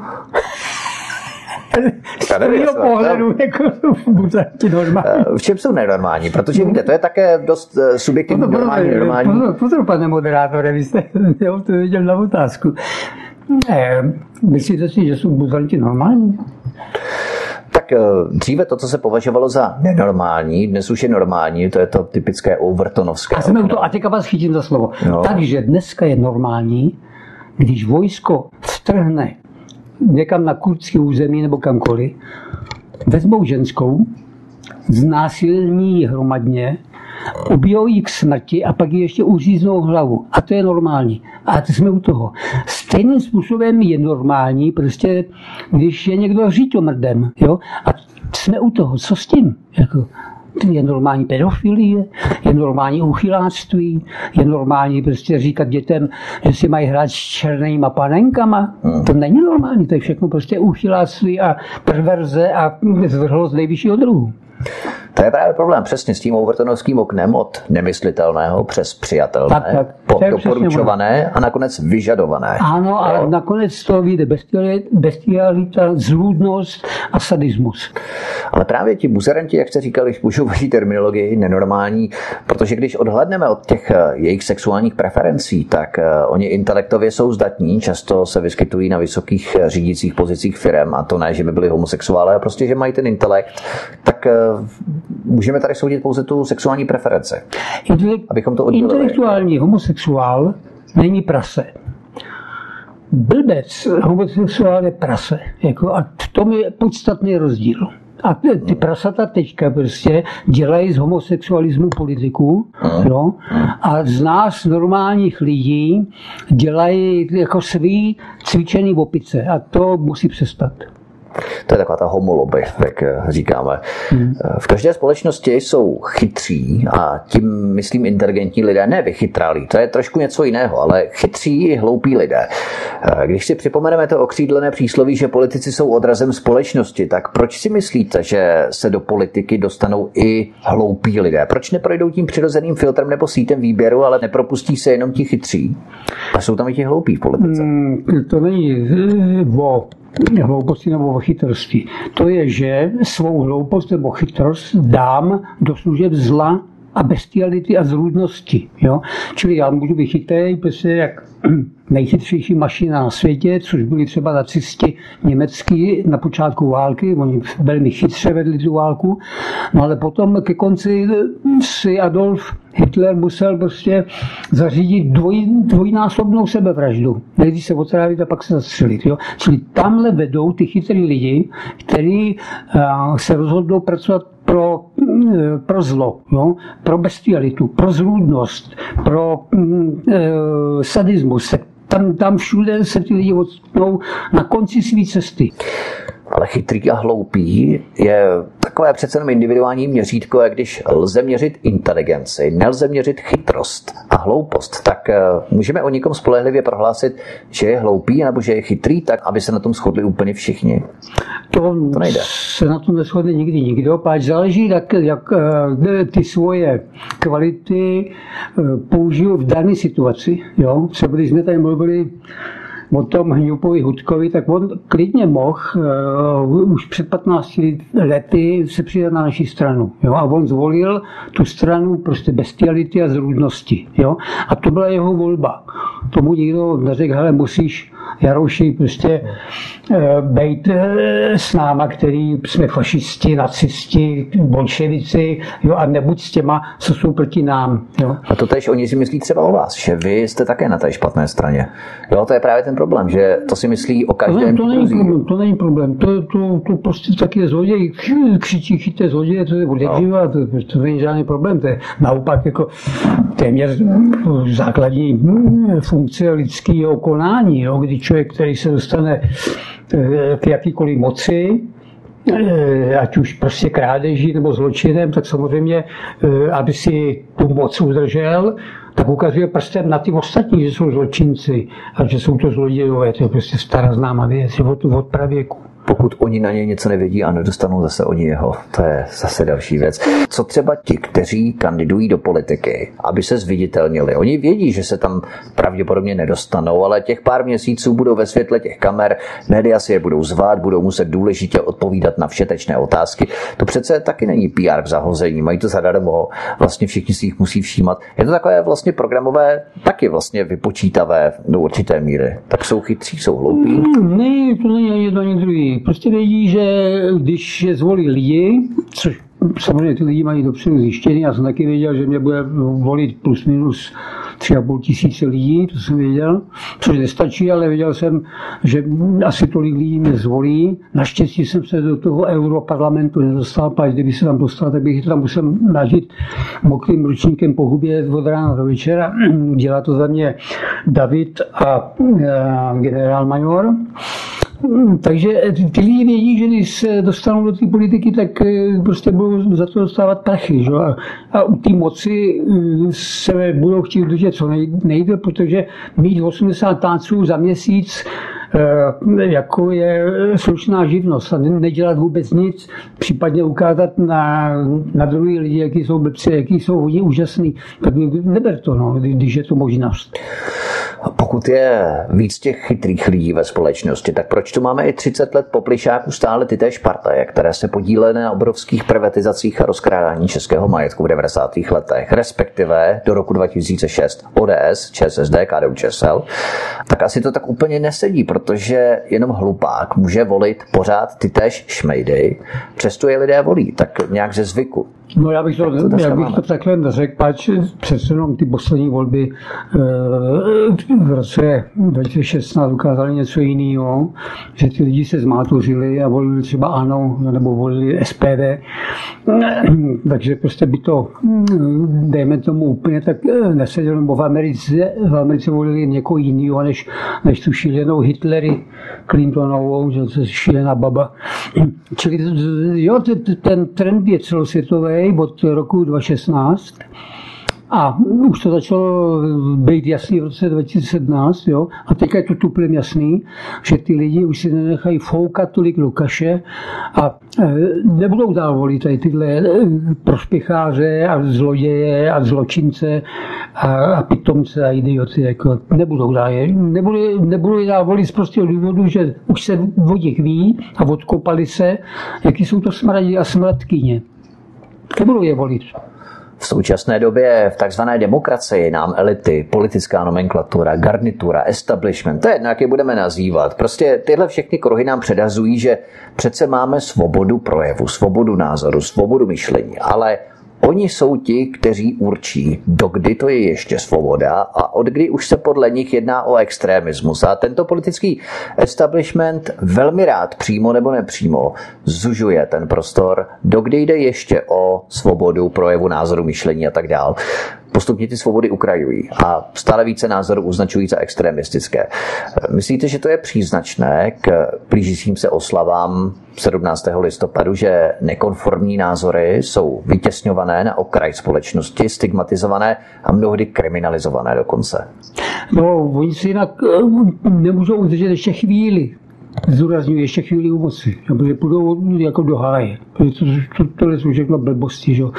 Z tvého pohledu jako jsou buzeranti normální. V čem jsou nenormální? Protože víte, to je také dost subjektivní normální. Pozor, pane moderátore, vy jste neodpověděl na otázku. Myslíte si, že jsou buzeranti normální? Tak dříve to, co se považovalo za nenormální, dnes už je normální, to je to typické overtonovské. A teďka vás chytím za slovo. No. Takže dneska je normální, když vojsko vtrhne někam na kurdské území nebo kamkoliv, vezmou ženskou, znásilní ji hromadně, ubijou ji k smrti a pak ji ještě uříznou hlavu. A to je normální. A to jsme u toho. Stejným způsobem je normální, prostě, když je někdo řítomrdem. Jo? A jsme u toho. Co s tím? Jako, je normální pedofilie, je normální uchyláctví, je normální prostě říkat dětem, že si mají hrát s černýma panenkama. To není normální, to je všechno prostě uchyláctví a perverze a zvrhlost nejvyššího druhu. To je právě problém přesně s tím overtonovským oknem od nemyslitelného přes přijatelné, po doporučované a nakonec vyžadované. Ano, ale nakonec z toho vyjde bestialita, zlůdnost a sadismus. Ale právě ti buzeranti, jak jste říkali, když použiju vaší terminologii, nenormální, protože když odhlédneme od těch jejich sexuálních preferencí, tak oni intelektově jsou zdatní, často se vyskytují na vysokých řídících pozicích firem, a to ne, že by byli homosexuálové, ale prostě, že mají ten intelekt, tak můžeme tady soudit pouze tu sexuální preference. Abychom to oddělili. Intelektuální homosexuál není prase. Blbec homosexuál je prase. Jako, a v tom je podstatný rozdíl. A ty prasata teďka prostě dělají z homosexualismu politiku, no, a z nás normálních lidí dělají jako svý cvičený opice. A to musí přestat. To je taková ta homolobby, jak říkáme. V každé společnosti jsou chytří a tím myslím inteligentní lidé, ne vychytralí. To je trošku něco jiného, ale chytří i hloupí lidé. Když si připomeneme to okřídlené přísloví, že politici jsou odrazem společnosti, tak proč si myslíte, že se do politiky dostanou i hloupí lidé? Proč neprojdou tím přirozeným filtrem nebo sítem výběru, ale nepropustí se jenom ti chytří? A jsou tam i ti hloupí v politice. To není hlouposti nebo chytrosti. To je, že svou hloupost nebo chytrost dám do služeb zla a bestiality a zrůdnosti. Jo? Čili já můžu být chytrý, prostě jak nejchytřejší mašina na světě, což byli třeba nacisti německý na počátku války, oni velmi chytře vedli tu válku, no ale potom ke konci si Adolf Hitler musel prostě zařídit dvojnásobnou sebevraždu. Nejdřív se otrávit a pak se zastřelit. Jo? Čili tamhle vedou ty chytrý lidi, kteří se rozhodnou pracovat pro zlo, no? Pro bestialitu, pro zrůdnost, pro sadismus. Tam všude se ty lidi odstnou na konci své cesty. Ale chytrý a hloupý je takové přece jenom individuální měřítko, jak když lze měřit inteligenci, nelze měřit chytrost a hloupost, tak můžeme o někom spolehlivě prohlásit, že je hloupý nebo že je chytrý, tak aby se na tom shodli úplně všichni. To nejde. Se na tom neshodne nikdy nikdo, páč záleží, jak ty svoje kvality použiju v dané situaci. Jo? Třeba když jsme tady mluvili o tom Hňupovi Hudkovi, tak on klidně mohl už před 15 lety se přidat na naši stranu. Jo? A on zvolil tu stranu prostě bestiality a zrůdnosti. Jo? A to byla jeho volba. Tomu nikdo neřekl, hele, musíš, Jarouši, prostě bejt s náma, který jsme fašisti, nacisti, bolševici, jo, a nebuď s těma, co jsou proti nám. Jo. A to tež oni si myslí třeba o vás, že vy jste také na té špatné straně. Jo, to je právě ten problém, že to si myslí o každém. To není problém. To prostě taky je zloděj. Křičí, chyťte zloděje, to je odekživa, to není žádný problém. To je naopak jako téměř základní funkce lidského konání, jo, kdy člověk, který se dostane k jakýkoliv moci, ať už prostě krádeží nebo zločinem, tak samozřejmě, aby si tu moc udržel, tak ukazuje prstem na ty ostatní, že jsou zločinci a že jsou to zlodějové. To je prostě stará známá věc, od pravěku. Pokud oni na něj něco nevědí a nedostanou zase oni jeho. To je zase další věc. Co třeba ti, kteří kandidují do politiky, aby se zviditelnili? Oni vědí, že se tam pravděpodobně nedostanou, ale těch pár měsíců budou ve světle těch kamer, média si je budou zvát, budou muset důležitě odpovídat na všetečné otázky. To přece taky není PR k zahození, mají to zadarmo, vlastně všichni si jich musí všímat. Je to takové vlastně programové, taky vlastně vypočítavé do určité míry. Tak jsou chytří, jsou hloupí? Ne, to není jedno ani druhý. Prostě vědí, že když je zvolí lidi, což samozřejmě ty lidi mají dopředu zjištěný, já jsem taky věděl, že mě bude volit plus minus 3,5 tisíce lidí, to jsem věděl, což nestačí, ale věděl jsem, že asi tolik lidí mě zvolí. Naštěstí jsem se do toho europarlamentu nedostal, protože kdyby se tam dostal, tak bych tam musel nažít mokrým ručníkem po hubě od rána do večera. Dělá to za mě David a generálmajor. Takže ty lidi vědí, že když se dostanou do té politiky, tak prostě budou za to dostávat prachy. Že? A u té moci se budou chtít udržet co nejde, protože mít 80 tánců za měsíc jako je slušná živnost a nedělat vůbec nic, případně ukázat na druhý lidi, jaký jsou blbci, jaký jsou oni úžasný, tak neber to, no, když je to možnost. Pokud je víc těch chytrých lidí ve společnosti, tak proč tu máme i 30 let po Plyšáku stále ty též partaje, které se podílely na obrovských privatizacích a rozkrádání českého majetku v 90. letech, respektive do roku 2006 ODS, ČSSD, KDU-ČSL, tak asi to tak úplně nesedí, protože jenom hlupák může volit pořád ty též šmejdy, přesto je lidé volí, tak nějak ze zvyku. No já bych to takhle neřekl, pač přece jenom ty poslední volby v roce 2016 ukázaly něco jiného, že ty lidi se zmátořili a volili třeba ANO nebo volili SPD, takže prostě by to, dejme tomu úplně tak nesedělo, nebo v Americe volili někoho jiného, než tu šílenou Hitlery Clintonovou, že to je šílená baba. Čili jo, ten trend je celosvětový od roku 2016 a už to začalo být jasný v roce 2017, jo? A teďka je to tuplem jasný, že ty lidi už si nenechají foukat tolik do kaše a nebudou dál volit tady tyhle prospěcháře a zloděje a zločince a pitomce a idioty, jako nebudou dál volit z prostého důvodu, že už se o nich ví a odkopali se, jaký jsou to smradi a smradkyně. Nebudou je volit. V současné době v takzvané demokracii nám elity, politická nomenklatura, garnitura, establishment, to je jedno, jak je budeme nazývat. Prostě tyhle všechny kruhy nám předhazují, že přece máme svobodu projevu, svobodu názoru, svobodu myšlení, ale oni jsou ti, kteří určí, dokdy to je ještě svoboda a odkdy už se podle nich jedná o extremismus. A tento politický establishment velmi rád přímo nebo nepřímo zužuje ten prostor, dokdy jde ještě o svobodu projevu, názoru, myšlení a tak dál. Postupně ty svobody ukrajují a stále více názorů označují za extremistické. Myslíte, že to je příznačné k blížícím se oslavám 17. listopadu, že nekonformní názory jsou vytěsňované na okraj společnosti, stigmatizované a mnohdy kriminalizované dokonce? No, oni si jinak nemůžou udržet ještě chvíli. Zdůrazňuji ještě chvíli u moci, protože půjdou jako do háje. Tohle jsou všechno blbosti, že?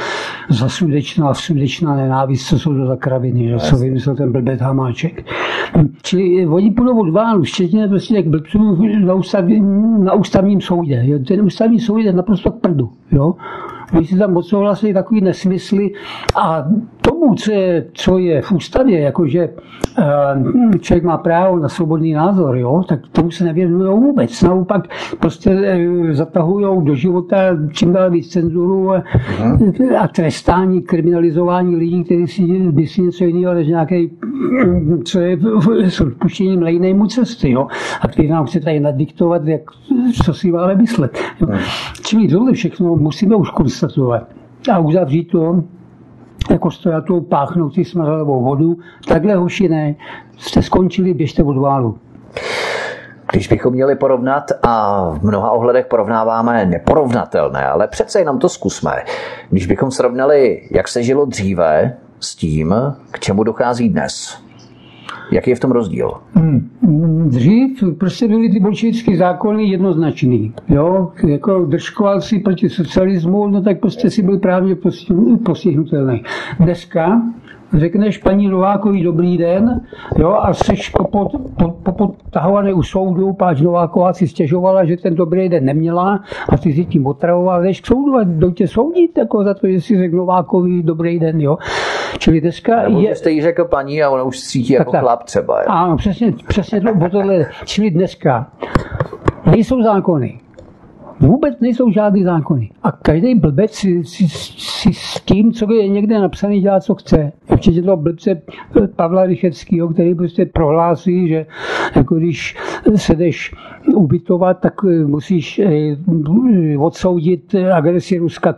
sudečná nenávist, co jsou to za kraviny, že co vymyslel ten blbec Hamáček. Čili oni půjdou od válu, včetně prostě jak blbců na ústavním soudě. Jo. Ten ústavní soud je naprosto k prdu. Jo. Oni si tam odsouhlasili takový nesmysly a tomu, co je v ústavě, jakože člověk má právo na svobodný názor, jo, tak tomu se nevěnují vůbec. Naopak prostě zatahují do života čím dál víc cenzuru a trestání, kriminalizování lidí, kteří si myslí něco jiného, než nějaký, co je s odpuštěním lejnej cesty, jo, a který nám chce tady nadiktovat, co si máme myslet. Jo. Čili tohle všechno musíme už konstatovat a uzavřít to, jako stojatou páchnoucí smradlavou vodu. Takhle, hoši, ne, jste skončili, běžte od válu. Když bychom měli porovnat, a v mnoha ohledech porovnáváme neporovnatelné, ale přece jenom to zkusme. Když bychom srovnali, jak se žilo dříve, s tím, k čemu dochází dnes. Jaký je v tom rozdíl? Dřív prostě byly ty bolševické zákony jednoznačný. Jo? Jako držkoval si proti socialismu, no tak prostě si byl právně postihnutelný. Dneska řekneš paní Novákový dobrý den, jo, a seš potahovaný u soudu, páč Nováková si stěžovala, že ten dobrý den neměla a ty si tím otravoval, jdeš k soudu a jdou tě soudit jako za to, že si řekl Novákový dobrý den, jo. Čili dneska nebo jste jí řekl paní a ona už cítí jako tak, chlap třeba. Jo. Ano, přesně tohle. Čili dneska nejsou zákony. Vůbec nejsou žádný zákony. A každý blbec si s tím, co je někde napsaný, dělá, co chce. Včetně toho blbce Pavla Rycheckého, který prostě prohlásí, že jako když se jdeš ubytovat, tak musíš odsoudit agresi Ruska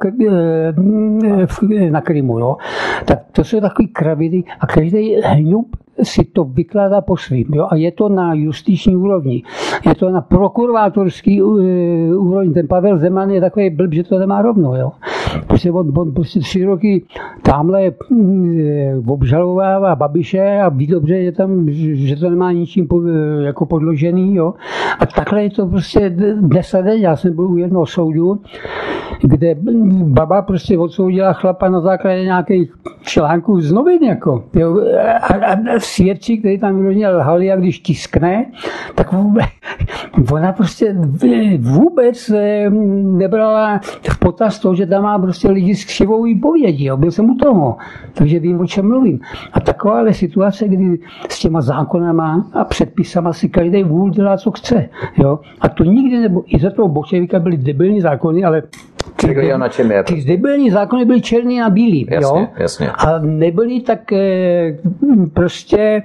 na Krymu. Jo? Tak to jsou takový kraviny a každý hňub si to vykládá po svým. Jo? A je to na justiční úrovni. Je to na prokurátorský úrovni. Ten Pavel Zeman je takový blb, že to nemá rovno. Jo? On prostě 3 roky tamhle obžalovává Babiše a ví dobře, že to nemá ničím jako podložený. Jo? A takhle je to prostě dnes a den. Já jsem byl u jednoho soudu, kde baba prostě odsoudila chlapa na základě nějakých článků z novin. Jako, jo? A svědčí, který tam vyloženě lhali, a když tiskne, tak ona prostě vůbec nebrala v potaz to, že tam má prostě lidi s křivou výpovědí. Jo. Byl jsem u toho, takže vím, o čem mluvím. A taková situace, kdy s těma zákonama a předpisama si každý vůl dělá, co chce. Jo. A to nikdy nebo i za toho bolševika byly debilní zákony, ale ty debilní zákony byly černý na bílý. Jasně, jo. Jasně. A nebyly tak prostě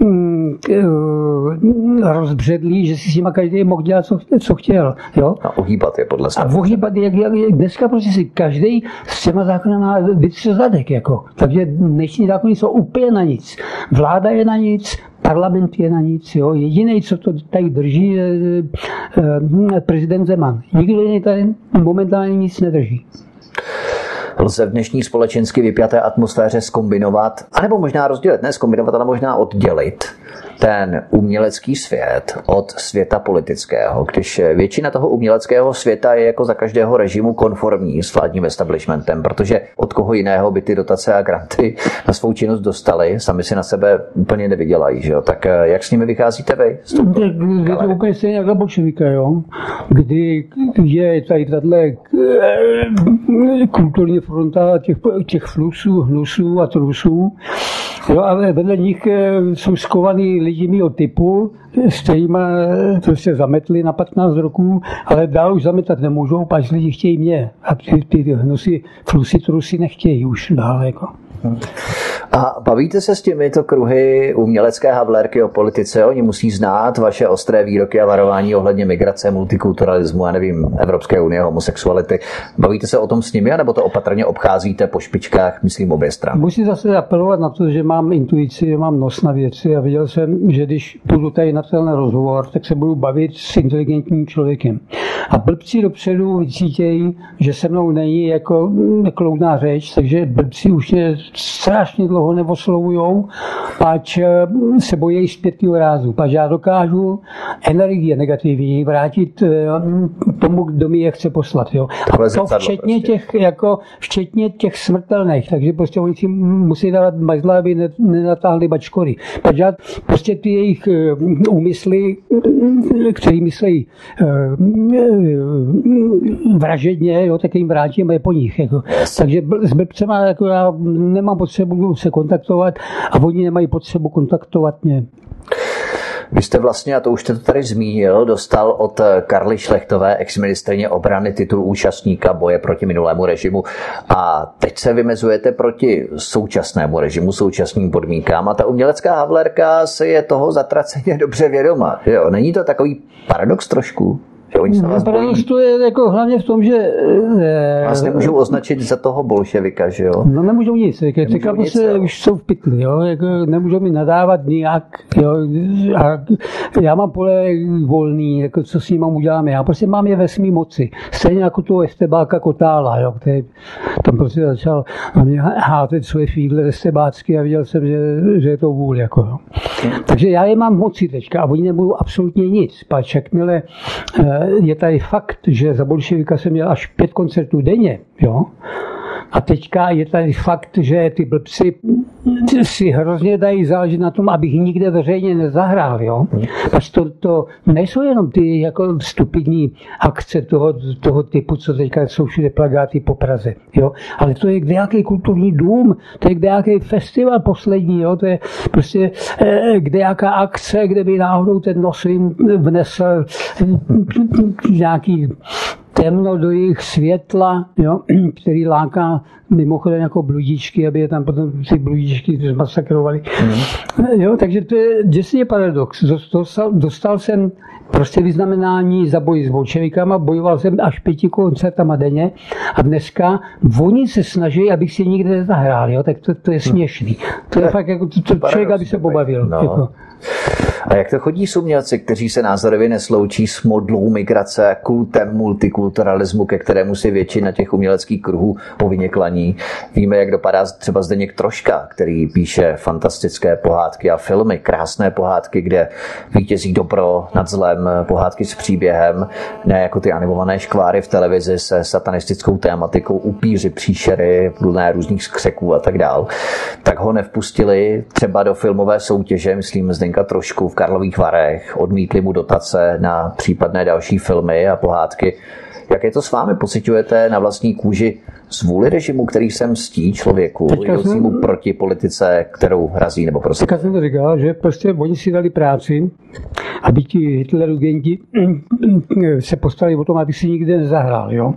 rozbředlí, že si s nima každý mohl dělat, co chtěl. Jo? A ohýbat je podle sebe. A ohýbat, jak dneska prostě si každý s těma zákony má vytře zadek. Jako. Takže dnešní zákony jsou úplně na nic. Vláda je na nic, parlament je na nic. Jo? Jediný, co to tady drží, je prezident Zeman. Nikdo jiný tady momentálně nic nedrží. Lze v dnešní společensky vypjaté atmosféře zkombinovat, anebo možná rozdělit, ne zkombinovat, ale možná oddělit ten umělecký svět od světa politického, když většina toho uměleckého světa je jako za každého režimu konformní s vládním establishmentem, protože od koho jiného by ty dotace a granty na svou činnost dostali, sami si na sebe úplně nevydělají, že jo? Tak jak s nimi vycházíte vy? Je to úplně stejně jako bolševika, jo? Kdy je tady tato kulturní fronta těch flusů, hnusů a trusů, jo, ale vedle nich jsou skovaný lidi mýho typu, s kterými prostě zametli na 15 roků, ale dál už zametat nemůžou, pač lidi chtějí mě. A ty hnusy, flusy, trusy nechtějí už dál. Jako. A bavíte se s těmito kruhy umělecké havlérky o politice? Oni musí znát vaše ostré výroky a varování ohledně migrace, multikulturalismu, a nevím, Evropské unie, homosexuality. Bavíte se o tom s nimi, anebo to opatrně obcházíte po špičkách, myslím, obě strany? Musím zase apelovat na to, že mám intuici, že mám nos na věci a viděl jsem, že když půjdu tady na na rozhovor, tak se budu bavit s inteligentním člověkem. A blbci dopředu vycítějí, že se mnou není jako nekloudná řeč, takže blbci už mě strašně dlouho neoslovujou, páč se bojí zpětného rázu. Páč já dokážu energie negativní vrátit tomu, kdo mi je chce poslat. Jo. A to včetně těch smrtelných, takže prostě oni si musí dávat majzla, aby nenatáhli bačkory. Páč já prostě ty jejich úmysly, který myslí vražedně, jo, tak jim vrátím je po nich. Jako. Takže s blbcema jako já nemám potřebu se kontaktovat a oni nemají potřebu kontaktovat mě. Vy jste vlastně, a to už jste to tady zmínil, dostal od Karly Šlechtové, exministryně obrany, titul účastníka boje proti minulému režimu. A teď se vymezujete proti současnému režimu, současným podmínkám. A ta umělecká havlerka se je toho zatraceně dobře vědoma. Jo? Není to takový paradox trošku? Paradox to je jako hlavně v tom, že... Vás nemůžou označit za toho bolševika, že jo? No nemůžou nic. Teďka prostě už jsou v pytli, jo? Jako nemůžou mi nadávat nijak, jo? A já mám pole volný, jako co s ním uděláme. Já prostě mám je ve svý moci. Stejně jako toho estebáka Kotála, jo? Který tam prostě začal na mě házet svoje fígle estebácky a viděl jsem, že je to vůl, jako, jo? Takže já je mám v moci teďka a oni nebudou absolutně nic. Páč, jakmile je tady fakt, že za bolševika jsem měl až 5 koncertů denně, jo? A teďka je tady fakt, že ty blbci si hrozně dají záležet na tom, abych nikde veřejně nezahrál, jo? Až to nejsou jenom ty jako stupidní akce toho typu, co teďka jsou všude plakáty po Praze, jo? Ale to je kdejaký kulturní dům, to je kdejaký festival poslední, jo? To je prostě kdejaká akce, kde by náhodou ten nosím vnesl nějaký temno do jejich světla, jo, který láká mimochodem jako bludičky, aby je tam potom ty bludičky zmasakrovali. Jo, takže to je děsně paradox. Dostal jsem prostě vyznamenání za boj s bolševikama, bojoval jsem až 5 koncertama denně a dneska oni se snaží, abych si nikde nezahrál, jo, tak to je směšný. To je fakt jako člověk, aby se pobavil. No. Jako. A jak to chodí s umělci, kteří se názorově nesloučí s modlou migrace, kultem multikulturalismu, ke kterému si většina těch uměleckých kruhů povinně klaní? Víme, jak dopadá třeba Zdeněk Troška, který píše fantastické pohádky a filmy, krásné pohádky, kde vítězí dobro nad zlem, pohádky s příběhem, ne jako ty animované škváry v televizi se satanistickou tématikou, upíři, příšery, plné různých skřeků a tak dál. Tak ho nevpustili třeba do filmové soutěže, myslím Zdenka Trošku v Karlových Varech, odmítli mu dotace na případné další filmy a pohádky. Jak je to s vámi? Pociťujete na vlastní kůži zvůli režimu, který se mstí člověku, jdoucímu proti politice, kterou razí nebo prostě? Teďka jsem to říkal, že prostě oni si dali práci, aby ti Hitlerugenti se postarali o tom, aby si nikde nezahrál, jo.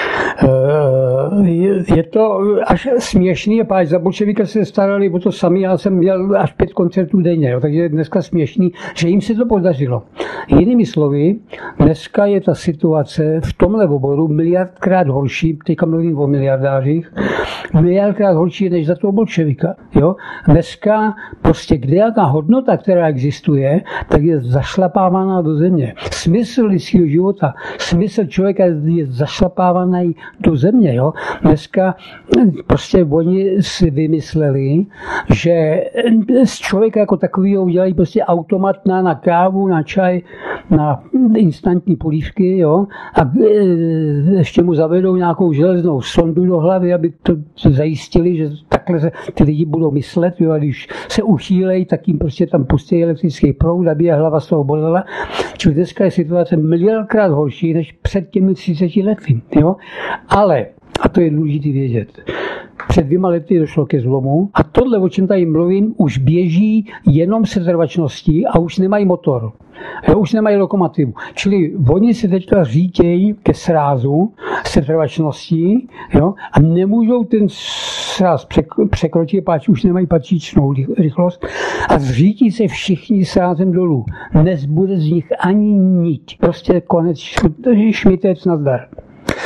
Je to až směšný, a za bolševika se starali o to sami, já jsem měl až 5 koncertů denně, jo, takže je dneska směšný, že jim se to podařilo. Jinými slovy, dneska je ta situace v tomhle oboru miliardkrát horší, teďka mluvím o miliardářích, miliardkrát horší než za toho bolševika. Jo? Dneska prostě kdejaká hodnota, která existuje, tak je zašlapávaná do země. Smysl lidského života, smysl člověka je zašlapávaný do země. Jo? Dneska prostě oni si vymysleli, že z člověka jako takového udělají prostě automat na kávu, na čaj, na instantní polívky, jo? A ještě mu zavedou nějakou železnou sondu do hlavy, aby to zajistili, že takhle ty lidi budou myslet, jo? A když se uchýlejí, tak jim prostě tam pustí elektrický proud, aby je hlava z toho bolela. Čili dneska je situace miliardkrát horší než před těmi 30 lety. Jo? Ale, a to je důležité vědět, před 2 lety došlo ke zlomu a tohle, o čem tady mluvím, už běží jenom setrvačností a už nemají motor. Jo, už nemají lokomotivu. Čili oni se teďka řítějí ke srázu setrvačností, jo, a nemůžou ten sráz překročit, páč už nemají patřičnou rychlost a zřítí se všichni srázem dolů. Nezbude z nich ani niť. Prostě konec, šmitec nazdar.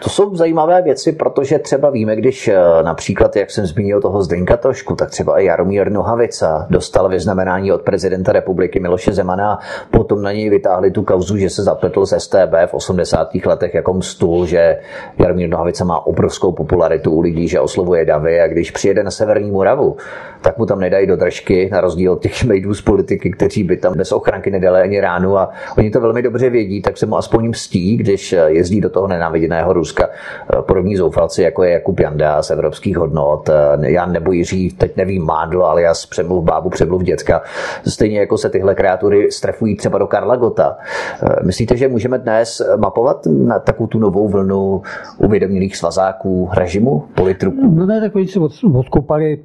To jsou zajímavé věci, protože třeba víme, když například, jak jsem zmínil toho Zdeňka Trošku, tak třeba i Jaromír Nohavica dostal vyznamenání od prezidenta republiky Miloše Zemana, potom na něj vytáhli tu kauzu, že se zapletl s StB v 80. letech jako mstu, že Jaromír Nohavica má obrovskou popularitu u lidí, že oslovuje davy, a když přijede na Severní Moravu, tak mu tam nedají do držky, na rozdíl od těch šmejdů z politiky, kteří by tam bez ochranky nedali ani ránu, a oni to velmi dobře vědí, tak se mu aspoň mstí, když jezdí do toho nenáviděného Ruska. Podobní zoufalci, jako je Jakub Janda z Evropských hodnot, Jan nebo Jiří, teď nevím, Mádlo, alias Přemluv bábu, přemluv děcka. Stejně jako se tyhle kreatury strefují třeba do Karla Gotta. Myslíte, že můžeme dnes mapovat na takovou tu novou vlnu uvědomělých svazáků režimu, politruků? No ne, tak oni se odkopali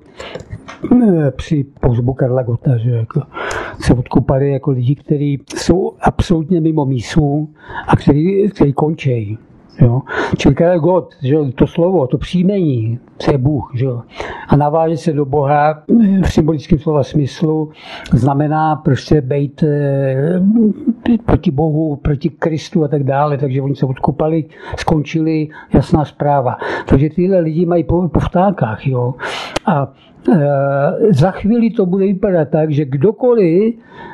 při pohřbu Karla Gotta, že jako se odkopali jako lidi, kteří jsou absolutně mimo mísu a kteří končí. Jo. Čili Karel Gott, že to slovo, to příjmení, to je Bůh, že? A navážet se do Boha v symbolickém slova smyslu znamená prostě být proti Bohu, proti Kristu a tak dále, takže oni se odkopali, skončili, jasná zpráva. Takže tyhle lidi mají po vtákách, jo. A za chvíli to bude vypadat tak, že kdokoliv,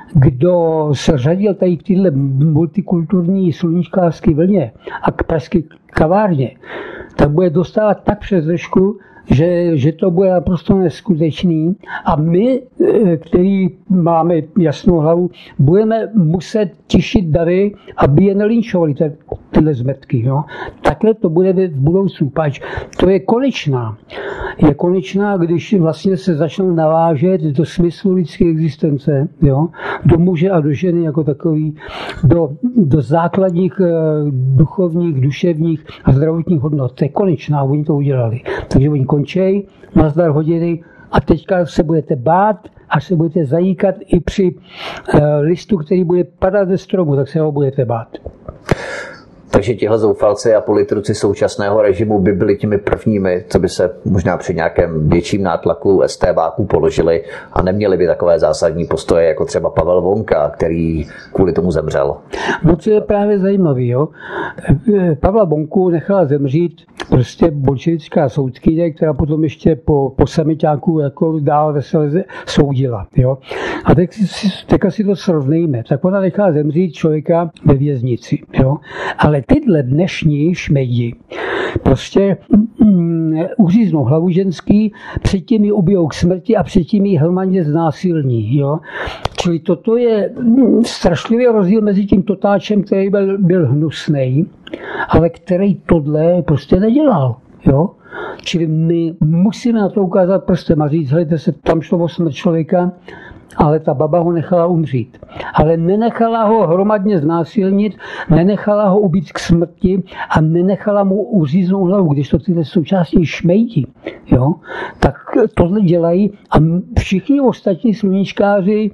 kdo se řadil tady k téhle multikulturní sluníčkářské vlně a k pražské kavárně, tak bude dostávat tak přes držku, že to bude naprosto neskutečný, a my, který máme jasnou hlavu, budeme muset tišit davy, aby je nelinčovali tyhle zmetky. Jo. Takhle to bude v budoucnu, pač to je konečná. Je konečná, když vlastně se začnou navážet do smyslu lidské existence, jo, do muže a do ženy jako takový, do základních duchovních, duševních a zdravotních hodnot. To je konečná, oni to udělali. Takže oni končí, nazdar hodiny, a teďka se budete bát, až se budete zajíkat i při listu, který bude padat ze stromu, tak se ho budete bát. Takže tihle zoufalci a politruci současného režimu by byli těmi prvními, co by se možná při nějakém větším nátlaku StBáků položili a neměli by takové zásadní postoje jako třeba Pavel Vonka, který kvůli tomu zemřel. No to je právě zajímavý. Jo? Pavla Vonku nechala zemřít prostě bolševická soudkyně, která potom ještě po sameťáku jako dál vesele soudila. Jo? A teďka si to srovnejme. Tak ona nechala zemřít člověka ve věznici. Jo? Ale tyhle dnešní šmejdi prostě uříznou hlavu ženský, předtím ji ubijou k smrti a předtím ji hromadně znásilní. Jo? Čili toto je strašlivý rozdíl mezi tím totáčem, který byl hnusnej, ale který tohle prostě nedělal. Jo? Čili my musíme na to ukázat prstem a říct, hledajte se, tam šlo o smrt člověka, ale ta baba ho nechala umřít. Ale nenechala ho hromadně znásilnit, nenechala ho ubít k smrti a nenechala mu uříznout hlavu, když to tyhle současní šmejdi, jo? Tak tohle dělají a všichni ostatní sluníčkáři,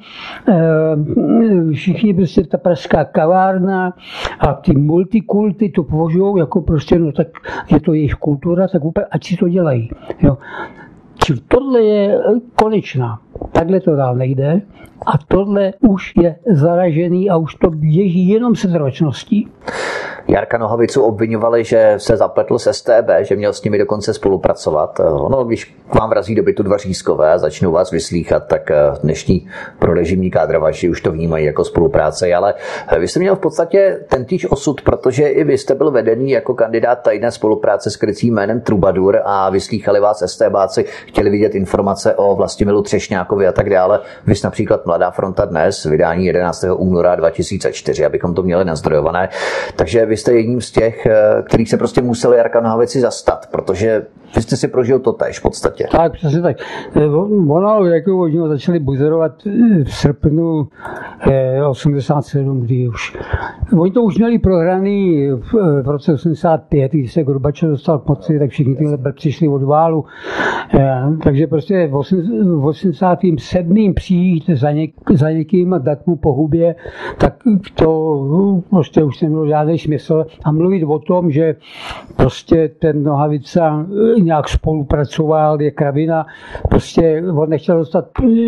všichni prostě ta pražská kavárna a ty multikulty to považují jako prostě, no tak je to jejich kultura, tak úplně ať si to dělají. Jo? Čili tohle je konečná. Takhle to dál nejde a tohle už je zaražený a už to běží jenom se trvačností. Jarka Nohavicu obviňovali, že se zapletl s StB, že měl s nimi dokonce spolupracovat. Ono, když k vám vrazí do bytu dva řízkové a začnou vás vyslýchat, tak dnešní prorežimní kádrovači už to vnímají jako spolupráce, ale vy jste měl v podstatě tentýž osud, protože i vy jste byl vedený jako kandidát tajné spolupráce s krycím jménem Trubadur a vyslýchali vás StBáci, chtěli vidět informace o Vlastimilu Třešňákovi a tak dále. Vy jste například Mladá fronta dnes, vydání 11. února 2004, abychom to měli nazdrojované. Takže vy jste jedním z těch, kterých se prostě museli Jarka Nohavici zastat, protože vy jste si prožil to též v podstatě. Tak, přesně tak. Ono, jako oni začali buzerovat v srpnu 87, kdy už. Oni to už měli prohraný v roce 85, když se Gorbačov dostal k moci, tak všichni tyhle přišli od válu. Takže prostě v 87. přijít za někým a dát mu po hubě, tak to prostě už nemělo žádný smysl. A mluvit o tom, že prostě ten Nohavica nějak spolupracoval, je kravina, prostě on nechtěl dostat,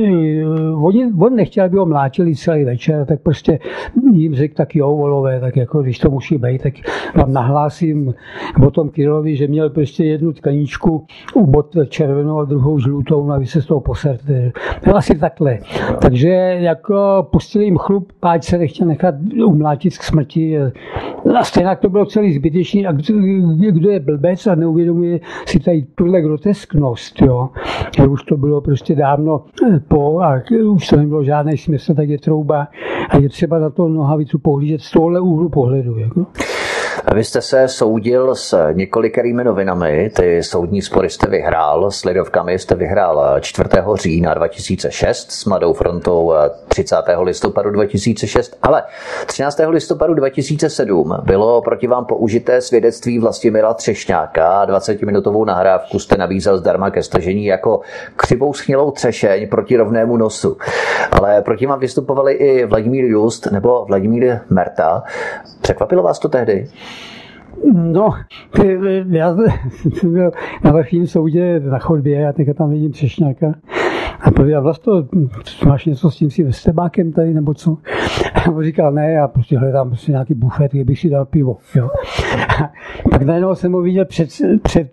on nechtěl, aby ho mlátili celý večer, tak prostě jim řekl, tak jo, volové, tak jako když to musí být, tak vám nahlásím o tom Kyrilovi, že měl prostě jednu tkaničku u bot červenou a druhou žlutou, a vy se z toho poserte. Asi takhle. Takže jako pustili jim chlup, páč se nechtěl nechat umlátit k smrti. A stejně to bylo celý zbytečný. A kdo je blbec a neuvědomuje si tady tuhle grotesknost, jo. A už to bylo prostě dávno a už to nebylo žádný smysl, tak je trouba. A je třeba na to Nohavicu pohlížet z tohohle úhlu pohledu. Jako. Vy jste se soudil s několikerými novinami, ty soudní spory jste vyhrál, s Lidovkami jste vyhrál 4. října 2006, s Mladou frontou 30. listopadu 2006, ale 13. listopadu 2007 bylo proti vám použité svědectví Vlastimila Třešňáka, 20-minutovou nahrávku jste nabízel zdarma ke stažení jako křivou schnilou třešeň proti rovnému nosu. Ale proti vám vystupovali i Vladimír Just nebo Vladimír Merta. Překvapilo vás to tehdy? No, já jsem byl na vrchním soudě na chodbě a teďka tam vidím Třešňáka. A pověděl, Vlasto, máš něco s tím si Vestebákem tady, nebo co? A on říkal, ne, já prostě hledám prostě nějaký bufet, kde bych si dal pivo. Jo. A pak najednou jsem ho viděl před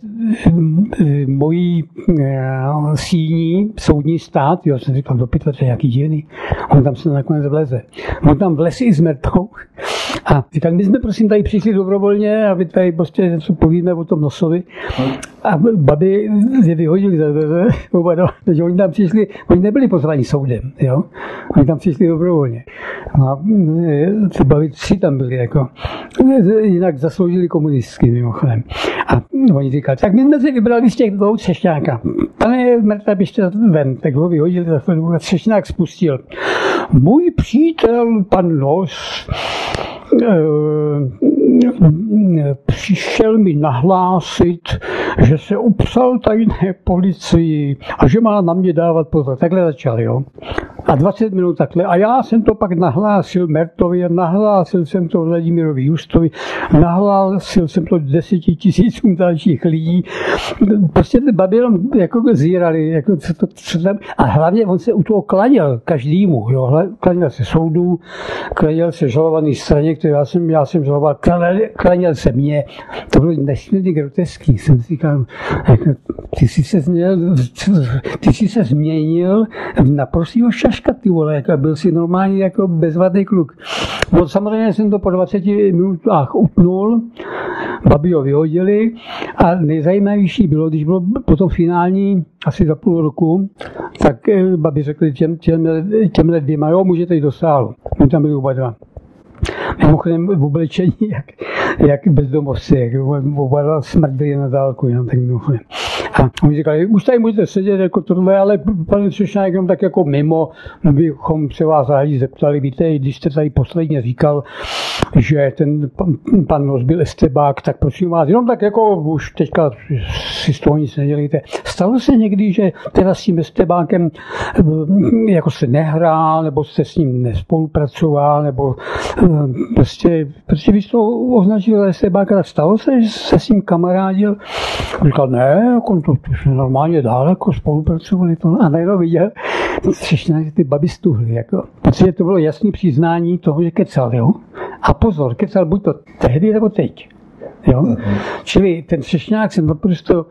mojí síní, soudní stát, jo, jsem říkal, dopytl, to je nějaký divný. On tam se nakonec vleze. On tam vlez i s Mertou. A říkal, my jsme prosím tady přišli dobrovolně, aby tady prostě něco povíme o tom Nosovi. A babi je vyhodili za dveře, takže oni tam přišli, oni nebyli pozvaní soudem, jo? Oni tam přišli dobrovolně. A ty babi 3 tam byli, jako. Jinak zasloužili komunistky, mimochodem. A oni říkali, tak my jsme si vybrali z těch 2 Třešňáka. Pane Merta, běžte ven, tak ho vyhodili za chvíli a Třešňák spustil. Můj přítel, pan Nos, přišel mi nahlásit, že se upsal tajné policii a že má na mě dávat pozor. Takhle začal, jo. A 20 minut takhle. A já jsem to pak nahlásil Mertovi, nahlásil jsem to Vladimírovi Justovi, nahlásil jsem to 10 000 dalších lidí. Prostě ty babi jenom jako zírali, jako co tam. A hlavně on se u toho klaněl každému, jo. Klaněl se soudu, klaněl se žalovaný straně, které já jsem žaloval, klaněl se mě. To bylo nesmírně groteský. Jsem si říkal, ty jsi se změnil na prostýho šaška, ty vole, jako byl si normální jako bezvadný kluk. No, samozřejmě jsem to po 20 minutách utnul, babi ho vyhodili a nejzajímavější bylo, když bylo potom finální asi za půl roku, tak babi řekli těmhle 2, jo, můžete jít do sálu. Oni tam byli oba 2. Mimochodem v oblečení, jak bezdomovci, jak oba 2 smrdili na dálku, jenom tak mimochodem. A oni říkali, už tady můžete sedět jako tohle, ale pane Třešňák, jenom tak jako mimo, bychom se vás rádi zeptali, víte, když jste tady posledně říkal, že ten pan Nos byl estebák, tak prosím vás, jenom tak jako už teďka si z toho nic nedělíte. Stalo se někdy, že teda s tím estebákem jako se nehrál, nebo jste s ním nespolupracoval, nebo prostě vy jste ho označil estebáka, tak stalo se, že se s ním kamarádil? Říkal, ne, jako to se normálně dál jako spolupracovali to. A najednou viděl, že ty babi stuhly, jako. Protože to bylo jasné přiznání toho, že kecal, jo. A pozor, kecal buď to tehdy, nebo teď. Jo? Čili ten Třešňák jsem naprosto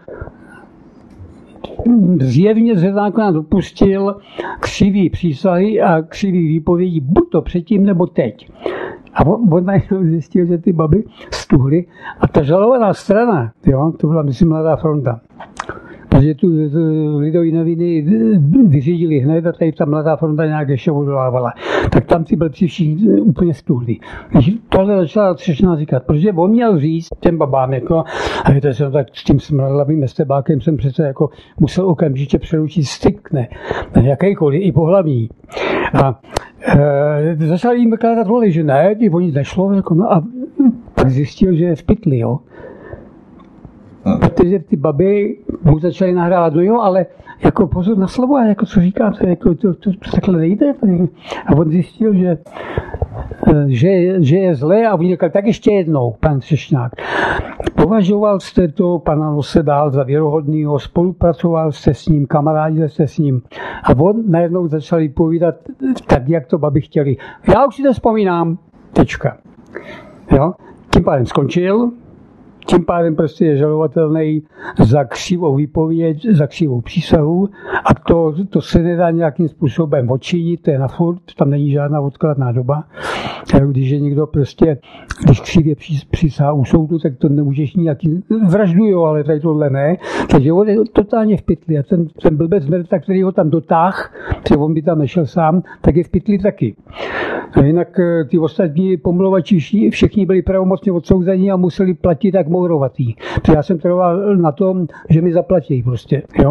zjevně ze zákona dopustil křivý přísahy a křivý výpovědí, buď to předtím, nebo teď. A on najednou zjistil, že ty babi stuhly. A ta žalovaná strana, jo, to byla, myslím, Mladá fronta. Takže tu Lidové noviny vyřídili hned a tady ta Mladá fronta nějak ještě odolávala. Tak tam ty blbci všichni úplně stuhli. Když tohle začala Třešňák říkat, protože on měl říct těm babám, jako, a víte, jsem tak s tím smradlavým estebákem jsem přece jako musel okamžitě přeručit styk, ne, jakýkoliv, i pohlavní. A začal jim vykládat roli, že ne, o nic nešlo, jako, no, a pak zjistil, že je v pytli, jo. Protože ty babi mu začaly nahrávat, no jo, ale jako pozor na slovo, jako co říkáte, jako to takhle nejde. A on zjistil, že že je zlé a oni říkali, tak ještě jednou, pan Třešňák. Považoval jste to pana Lose dál za věrohodného, spolupracoval jste s ním, kamarádil jste s ním a on najednou začal povídat tak, jak to babi chtěli. Já už si to vzpomínám, tečka. Jo? Tím pádem skončil, tím pádem prostě je žalovatelný za křivou výpověď, za křivou přísahu a to se nedá nějakým způsobem odčinit, to je na furt, tam není žádná odkladná doba. Když je někdo prostě, když křivě přísahá u soudu, tak to nemůžeš nějaký, vraždujou, ale tady tohle ne. Takže on je totálně v pytli a ten blbec Merta, který ho tam dotáh, protože on by tam nešel sám, tak je v pytli taky. A jinak ty ostatní pomlouvači všichni byli pravomocně odsouzení a museli platit jak mourovatý. Já jsem trval na tom, že mi zaplatí prostě. Jo?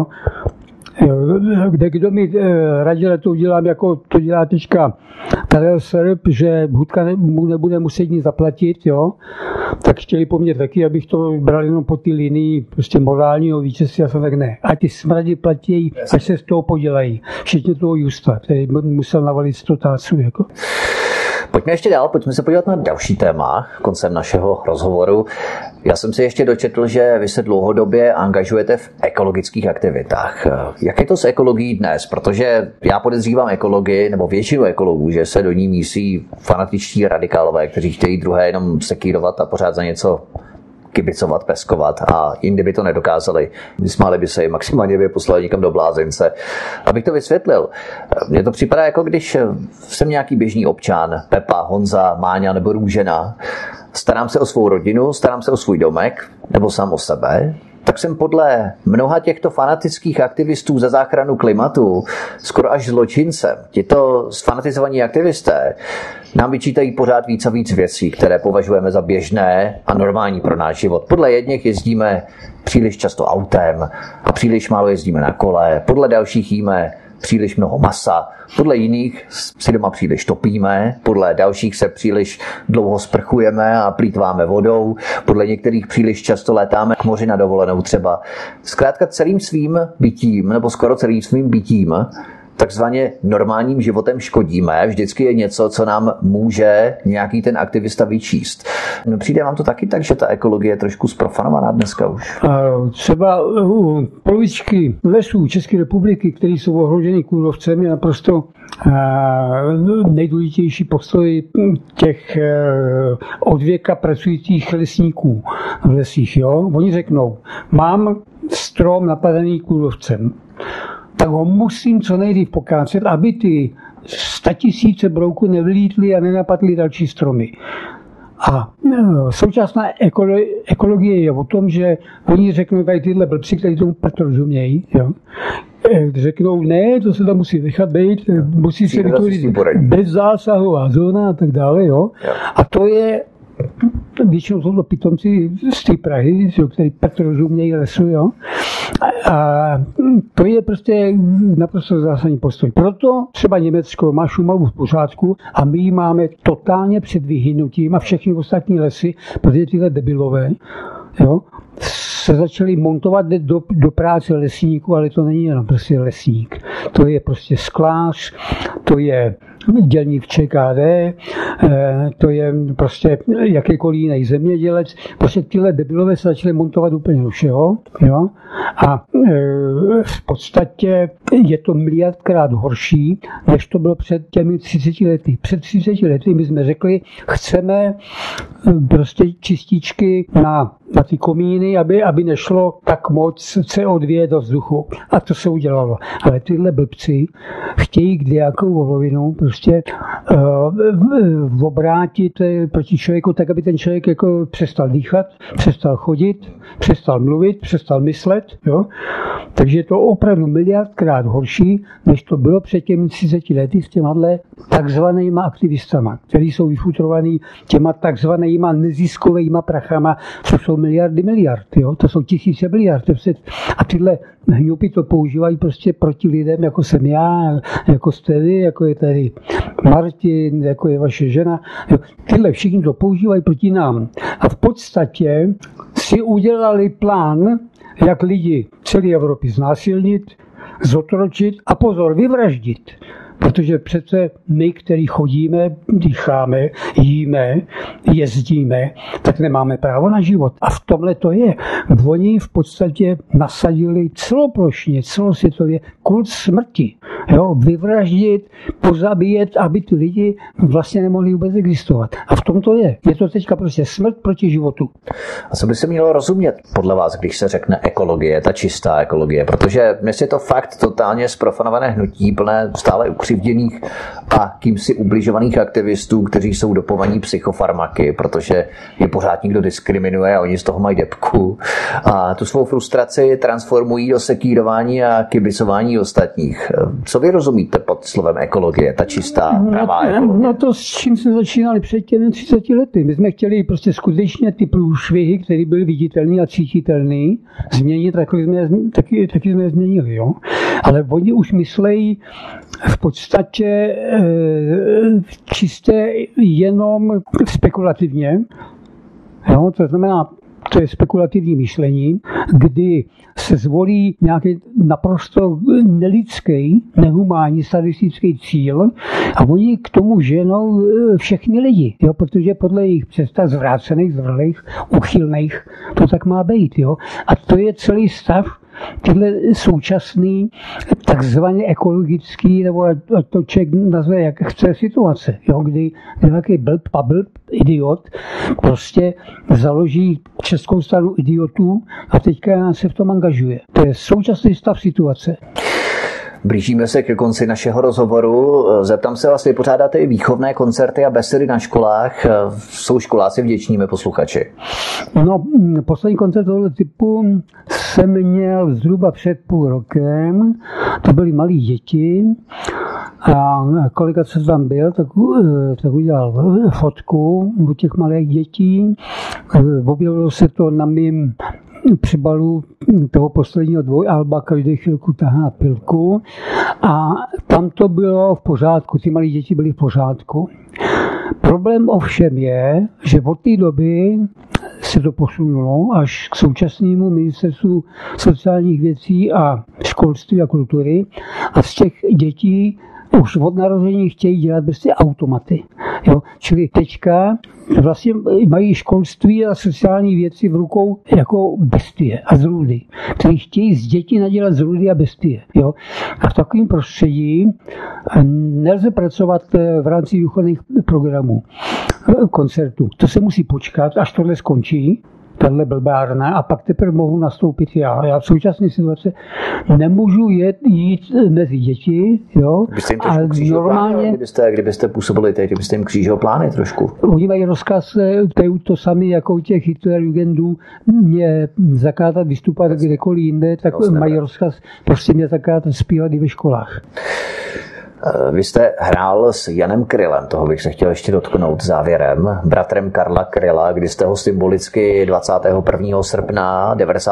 Kdo mi radil, to udělám, jako to dělá teďka Karel Serb, že Hudka mu nebude muset nic zaplatit, jo? Tak chtěli po mně taky, abych to bral jenom po ty linii prostě morálního vítězství, já jsem tak ne. A ty smradi platí, až se z toho podělají. Všichni toho Justa, který musel navalit 100 táců. Jako. Pojďme ještě dál, pojďme se podívat na další téma koncem našeho rozhovoru. Já jsem si ještě dočetl, že vy se dlouhodobě angažujete v ekologických aktivitách. Jak je to s ekologií dnes? Protože já podezřívám ekologii, nebo většinu ekologů, že se do ní mísí fanatičtí radikálové, kteří chtějí druhé jenom sekírovat a pořád za něco kibicovat, peskovat a jindy by to nedokázali. Vysmáli by se jim, maximálně by je poslali někam do blázince. Abych to vysvětlil, mně to připadá jako když jsem nějaký běžný občan, Pepa, Honza, Máňa nebo Růžena, starám se o svou rodinu, starám se o svůj domek nebo sám o sebe, tak jsem podle mnoha těchto fanatických aktivistů za záchranu klimatu skoro až zločincem. Tito fanatizovaní aktivisté nám vyčítají pořád víc a víc věcí, které považujeme za běžné a normální pro náš život. Podle jedněch jezdíme příliš často autem a příliš málo jezdíme na kole. Podle dalších jíme příliš mnoho masa, podle jiných si doma příliš topíme, podle dalších se příliš dlouho sprchujeme a plýtváme vodou, podle některých příliš často létáme k moři na dovolenou třeba. Zkrátka celým svým bytím, nebo skoro celým svým bytím, takzvaně normálním životem škodíme. Vždycky je něco, co nám může nějaký ten aktivista vyčíst. Přijde vám to taky tak, že ta ekologie je trošku zprofanovaná dneska už? Třeba polovičky lesů České republiky, které jsou ohroženy kůrovcem, je naprosto nejdůležitější postoj těch od věka pracujících lesníků v lesích. Jo? Oni řeknou, mám strom napadený kůrovcem, tak ho musím co nejdřív pokácet, aby ty 100 000 brouků nevylítly a nenapadly další stromy. A současná ekologie je o tom, že oni řeknou tady tyhle blbci, kteří tomu proto rozumějí, jo? Řeknou, ne, to se tam musí nechat být, musí se vytvořit bezzásahová zóna a tak dále. Jo? A to je, většinou jsou to pitomci z té Prahy, kteří proto rozumějí lesu. Jo? A to je prostě naprosto zásadní postoj. Proto třeba Německo má Šumavu v pořádku a my ji máme totálně před vyhynutím a všechny ostatní lesy, protože tyhle debilové, jo, se začali montovat do práce lesníků, ale to není jenom prostě lesník. To je prostě sklář, to je dělník v ČKD, to je prostě jakýkoliv jiný zemědělec. Prostě tyhle debilové se začaly montovat úplně do všeho. Jo? A v podstatě je to miliardkrát horší, než to bylo před těmi 30 lety. Před 30 lety my jsme řekli, chceme prostě čističky na ty komíny, aby nešlo tak moc CO2 do vzduchu. A to se udělalo. Ale tyhle blbci chtějí kdejakou volovinu prostě obrátit proti člověku tak, aby ten člověk jako přestal dýchat, přestal chodit, přestal mluvit, přestal myslet. Jo? Takže je to opravdu miliardkrát horší, než to bylo před těmi 30 lety s těma takzvanýma aktivistama, kteří jsou vyfutrovaný těma takzvanýma neziskovejma prachama, co jsou miliard. Jo? To jsou tisíce miliard. A tyhle hňupy to používají prostě proti lidem, jako jsem já, jako jste vy, jako je tady Martin, jako je vaše žena. Jo? Tyhle všichni to používají proti nám. A v podstatě si udělali plán, jak lidi celé Evropy znásilnit, zotročit a pozor, vyvraždit. Protože přece my, kteří chodíme, dýcháme, jíme, jezdíme, tak nemáme právo na život. A v tomhle to je. Oni v podstatě nasadili celoplošně, celosvětově kult smrti. Jo? Vyvraždit, pozabíjet, aby ty lidi vlastně nemohli vůbec existovat. A v tom to je. Je to teďka prostě smrt proti životu. A co by se mělo rozumět podle vás, když se řekne ekologie, ta čistá ekologie? Protože dnes je to fakt totálně zprofanované hnutí, plné stále ukřivděných a kýmsi ubližovaných aktivistů, kteří jsou dopovaní psychofarmaky, protože je pořád někdo diskriminuje a oni z toho mají debku. A tu svou frustraci transformují do sekírování a kibicování ostatních. Co vy rozumíte pod slovem ekologie, ta čistá, pravá ekologie? No to, s čím jsme začínali před těmi 30 lety. My jsme chtěli prostě skutečně ty průšvihy, které byly viditelné a cítitelné, změnit, taky jsme je změnili. Jo? Ale oni už myslejí v podstatě čistě jenom spekulativně. Jo? To znamená, to je spekulativní myšlení, kdy se zvolí nějaký naprosto nelidský, nehumánní, sadistický cíl a oni k tomu ženou všechny lidi, jo, protože podle jejich představ zvrácených, zvrhlých, uchylných, to tak má být. Jo. A to je celý stav tyhle současný takzvaně ekologický, nebo to člověk nazve jak chce situace, jo, kdy nějaký blb, idiot, prostě založí Českou stranu idiotů a teďka se v tom angažuje. To je současný stav situace. Blížíme se ke konci našeho rozhovoru. Zeptám se vás, vy pořádáte i výchovné koncerty a besedy na školách. Jsou školáci vděčními posluchači? No, poslední koncert tohoto typu jsem měl zhruba před půl rokem. To byly malí děti a kolega, co tam byl, tak udělal fotku od těch malých dětí. Objevilo se to na mým přibalu toho posledního dvojalba, každý chvilku tahá pilku a tam to bylo v pořádku, ty malé děti byly v pořádku. Problém ovšem je, že od té doby se to posunulo až k současnému ministerstvu sociálních věcí a školství a kultury a z těch dětí už od narození chtějí dělat prostě automaty. Jo? Čili teďka vlastně mají školství a sociální věci v rukou jako bestie a zrůdy, kteří chtějí z dětí nadělat zrůdy a bestie. Jo? A v takovém prostředí nelze pracovat v rámci výchovných programů, koncertů. To se musí počkat, až tohle skončí, tahle blbárna, a pak teprve mohu nastoupit já. Já v současné situaci nemůžu jít mezi děti, jo. A normálně, kdybyste působili teď, kdybyste jim křížil plány trošku. Oni mají rozkaz, to sami jako u těch Hitlerjugendů, mě zakázat vystupovat kdekoliv jinde, tak mají rozkaz prostě mě zakázat zpívat i ve školách. Vy jste hrál s Janem Krylem, toho bych se chtěl ještě dotknout závěrem, bratrem Karla Kryla, kdy jste ho symbolicky 21. srpna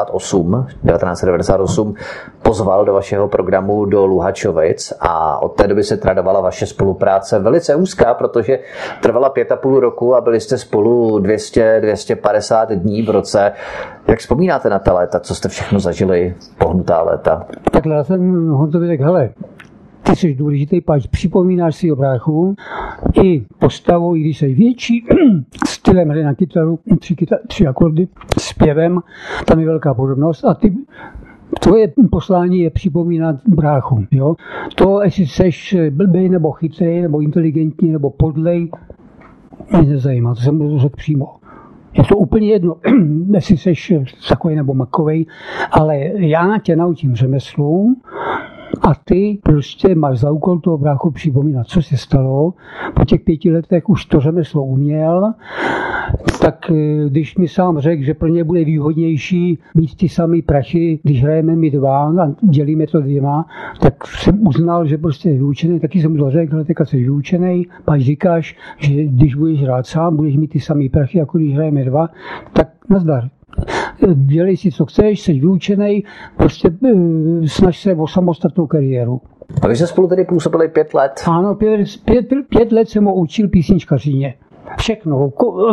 1998 pozval do vašeho programu do Luhačovic a od té doby se tradovala vaše spolupráce velice úzká, protože trvala 5,5 roku a byli jste spolu 200-250 dní v roce. Jak vzpomínáte na ta léta, co jste všechno zažili, pohnutá léta? Takhle já jsem Honzovi řekl, hele, ty jsi důležitý, páč, připomínáš si o bráchu i postavou, i když jsi větší, stylem hry na kytaru, 3 akordy, zpěvem, tam je velká podobnost a tvoje poslání je připomínat bráchu. Jo? To, jestli jsi blbej, nebo chytrý, nebo inteligentní, nebo podlej, mě nezajímá, to jsem řekl přímo. Je to úplně jedno, jestli jsi takový nebo makovej, ale já tě naučím řemeslu, a ty prostě máš za úkol toho bráchu připomínat, co se stalo. Po těch 5 letech už to řemeslo uměl, tak když mi sám řekl, že pro ně bude výhodnější mít ty samý prachy, když hrajeme my dva a dělíme to 2, tak jsem uznal, že prostě je vyučený, taky jsem mu to řekl, teďka jsi vyučený, pak říkáš, že když budeš hrát sám, budeš mít ty samý prachy, jako když hrajeme 2, tak nazdar. Dělej si, co chceš, jsi vyučenej, prostě snaž se o samostatnou kariéru. A vy jste spolu tedy působili 5 let? Ano, 5 let jsem ho učil písničkařině. Všechno.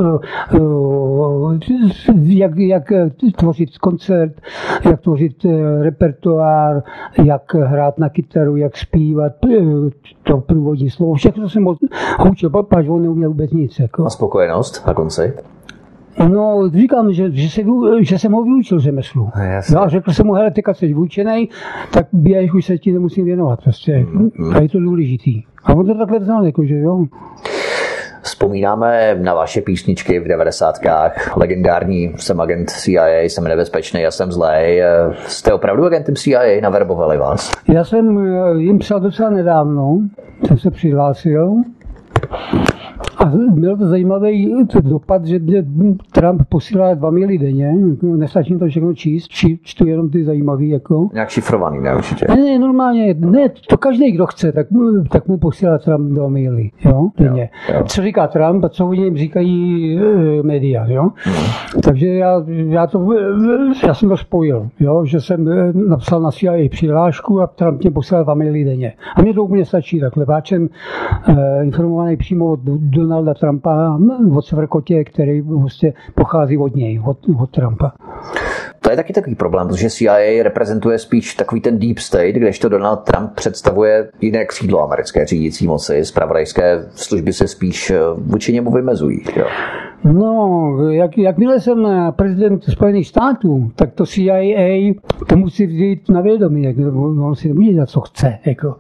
Jak tvořit koncert, jak tvořit repertoár, jak hrát na kytaru, jak zpívat, to průvodní slovo. Všechno jsem učil, pač on neuměl vůbec nic. Jako. A spokojenost na konci? No, říkám, že jsem ho vyučil řemeslu. No, řekl jsem mu, hele, teďka jsi vyučenej, tak běž, už se ti nemusím věnovat. Prostě. A je to důležitý. A on to takhle vzal, jakože jo. Vzpomínáme na vaše písničky v 90kách. Legendární Jsem agent CIA, jsem nebezpečný, já jsem zlej. Jste opravdu agentem CIA? Naverbovali vás? Já jsem jim psal docela nedávno, jsem se přihlásil. A byl to zajímavý dopad, že mě Trump posílá 2 maily denně. Nestačím to všechno číst, čtu jenom ty zajímavý. Jako. Nějak šifrovaný, ne určitě? Ne, normálně, ne, to každý, kdo chce, tak mu posílá Trump 2 maily, jo, denně. Jo. Co říká Trump a co o něm říkají média, jo. Takže já jsem to spojil, jo, že jsem napsal na CIA přihlášku a Trump mě posílá 2 maily denně. A mě to úplně stačí takhle. Páčem informovaný přímo od Donalda Trumpa, od Svrkotě, který vlastně pochází od něj, od Trumpa. To je taky takový problém, protože CIA reprezentuje spíš takový ten deep state, kdežto Donald Trump představuje jiné křídlo americké řídící moci. Zpravodajské služby se spíš vůči němu vymezují. Jo. No, jakmile jsem prezident Spojených států, tak to CIA to musí vzít na vědomí. On si nemůže dělat, co chce. Jako.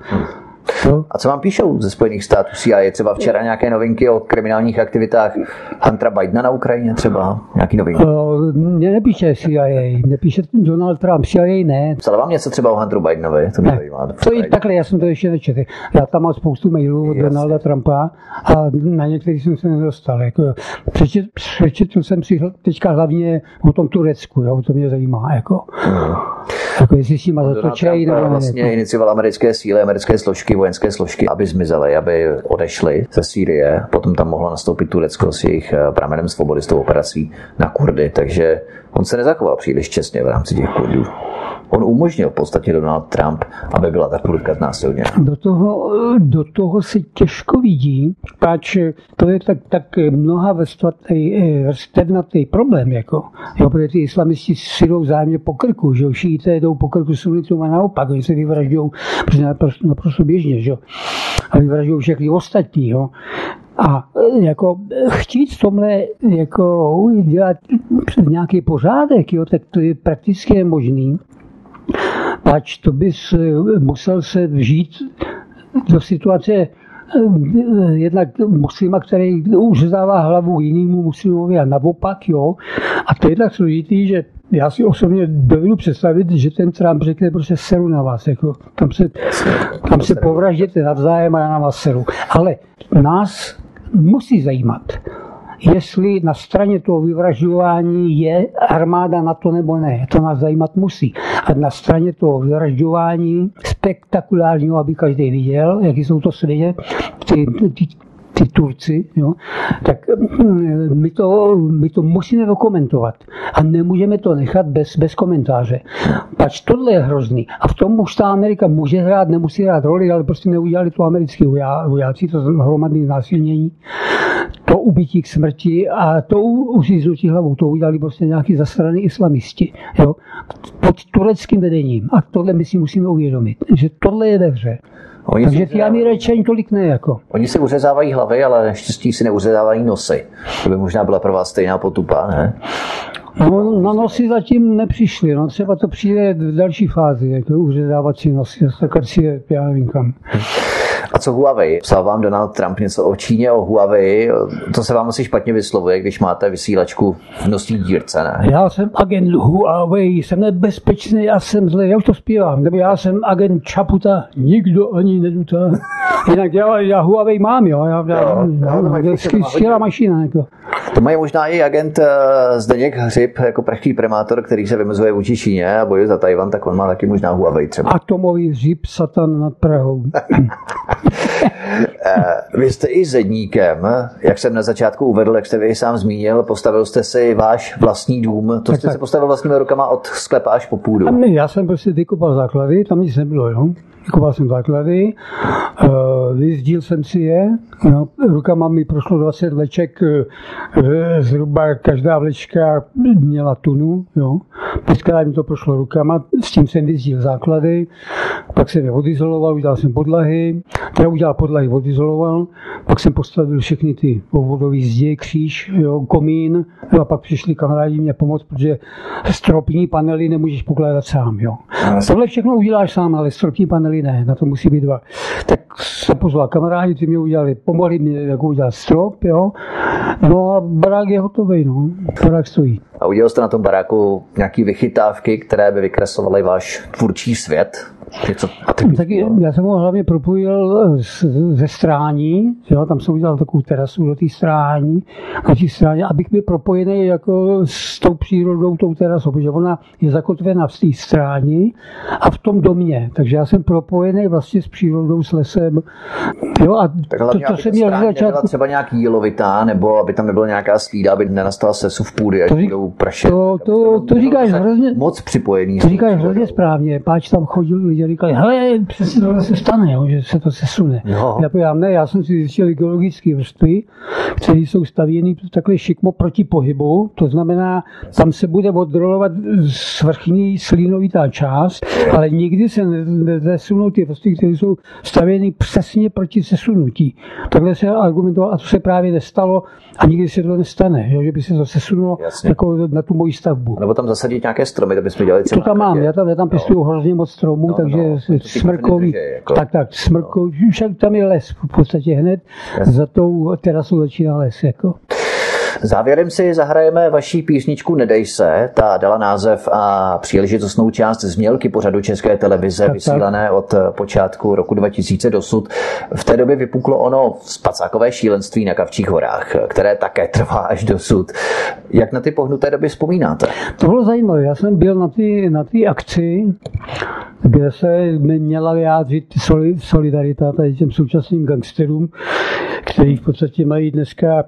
A co vám píšou ze Spojených států CIA? Třeba včera nějaké novinky o kriminálních aktivitách Huntera Bidena na Ukrajině třeba? Nějaký novinky? Mně nepíše CIA, nepíše Donald Trump, CIA ne. Psala vám něco třeba o Hunteru Bidenovi? To mě zajímá. Takhle, já jsem to ještě nečetl. Já tam mám spoustu mailů od Donalda Trumpa a na některý jsem se nedostal. Jako, přečetl jsem si teďka hlavně o tom Turecku, jo, to mě zajímá. Jako, jako jestli s nima zatočejí. Vlastně inicioval americké síly, americké složky, vojenské složky, aby zmizely, aby odešly ze Sýrie. Potom tam mohlo nastoupit Turecko s jejich pramenem svobody, s tou operací na Kurdy. Takže on se nezachoval příliš čestně v rámci těch Kurdů. On umožnil v podstatě Donald Trump, aby byla ta Kurdka znásilněna. Do toho se těžko vidí, páč to je tak mnoha vrstevnatý problém. Jako. Jo, protože ty islamisti si jdou vzájemně po krku, že šíité jdou po krku sunitům a naopak, oni se vyvražďují naprosto běžně, že? A vyvražďují všechny ostatní. Jo. A jako chtít v tomhle jako dělat nějaký pořádek, jo, tak to je prakticky nemožný. Pač to bys musel se vžít do situace jednak muslima, který uřezává hlavu jinému muslimovi a naopak, jo. A to je tak složitý, že já si osobně dovedu představit, že ten Trump řekne, prostě seru na vás, jako, tam se povražděte navzájem a já na vás seru. Ale nás musí zajímat, jestli na straně toho vyvražďování je armáda NATO nebo ne. To nás zajímat musí. A na straně toho vyvražďování spektakulárního, aby každý viděl, jaký jsou to svědě, ty Turci, jo, tak my to musíme dokumentovat. A nemůžeme to nechat bez komentáře. Pač tohle je hrozný. A v tom už ta Amerika může hrát, nemusí hrát roli, ale prostě neudělali to americký vojáci, to hromadné znásilnění, to ubytí k smrti a to uříznutí hlavou. To udělali prostě nějaký zasraný islamisti. Jo, pod tureckým vedením. A tohle my si musíme uvědomit, že tohle je ve hře. Takže ty Američani tolik ne jako. Oni si uřezávají hlavy, ale naštěstí si neuřezávají nosy. To by možná byla pro vás stejná potupa, ne? No, na nosy zatím nepřišli, no třeba to přijde v další fázi, jako uřezávací nosy, tak si já nevím kam. A co Huawei? Psal vám Donald Trump něco o Číně, o Huawei? To se vám asi špatně vyslovuje, když máte vysílačku v nosní dírce, ne? Já jsem agent Huawei, jsem nebezpečný a jsem zlej, já už to zpívám. Nebo já jsem agent Čaputa, nikdo ani nedutá. Jinak já Huawei mám, jo. Skvělá mašina. Jako. To mají možná i agent Zdeněk Hřib, jako pražský primátor, který se vymezuje vůči Číně a bojuje za Tajvan, tak on má taky možná Huawei třeba. Atomový hřib Satan nad Prahou. Vy jste i zedníkem, jak jsem na začátku uvedl, jak jste vy sám zmínil, postavil jste si váš vlastní dům. To jste si postavil vlastními rukama od sklepa až po půdu. Já jsem prostě vykopal základy, tam nic nebylo, jo. Vykopal jsem základy, vyjezdil jsem si je, jo. Rukama mi prošlo 20 vleček, zhruba každá vlečka měla tunu, jo. Dneska mi to prošlo rukama, s tím jsem vyjezdil základy, pak jsem je odizoloval, udělal jsem podlahy, odizoloval, pak jsem postavil všechny ty vodové zdi, kříž, jo, komín, jo, a pak přišli kamarádi mě pomoct, protože stropní panely nemůžeš pokládat sám, jo. Tohle všechno uděláš sám, ale stropní panely ne, na to musí být dva. Tak se pozval kamarádi, ty mě udělali, pomohli mě jako udělat strop, jo. No a barák je hotový, no. Barák stojí. A udělal jste na tom baráku nějaký vychytávky, které by vykreslovaly váš tvůrčí svět? Tak já jsem ho hlavně propojil ze Strání, jo, tam jsem udělal takovou terasu do té Strání, abych byl propojený jako s tou přírodou, tou terasou, protože ona je zakotvena v té Stráni a v tom domě, takže já jsem propojený vlastně s přírodou, s lesem. Jo, a tak hlavně, to se měl nebyla třeba nějaký jílovitá, nebo aby tam nebyla nějaká slída, aby nenastala sesuv půdy, až budou pršet. To říkáš hrozně moc připojený. To říkáš hrozně správně, páč tam chodil lidi, říkali, hele, přesně tohle se stane, jo, že se to sesune. No. Já povím, ne, já jsem si zjistil geologické vrstvy, které jsou stavěny takhle šikmo proti pohybu, to znamená, tam se bude oddrolovat svrchní slínovitá část, ale nikdy se nesunou ty vrstvy, které jsou stavěny přesně proti sesunutí. Takhle se argumentovalo a to se právě nestalo a nikdy se to nestane, jo, že by se to sesunulo jako na tu moji stavbu. Nebo tam zasadit nějaké stromy, to bychom dělali třeba. To tam mám, já tam pěstuju hrozně moc stromů, takže smrkový, tak smrkový, však tam je les v podstatě hned, za tou terasou začíná les, jako. Závěrem si zahrajeme vaší písničku Nedej se, ta dala název a příležitostnou část změlky pořadu České televize, vysílané od počátku roku 2000 dosud. V té době vypuklo ono spacákové šílenství na Kavčích horách, které také trvá až dosud. Jak na ty pohnuté doby vzpomínáte? To bylo zajímavé, já jsem byl na té akci, kde se měla vyjádřit solidarita tady těm současným gangsterům, kteří v podstatě mají dneska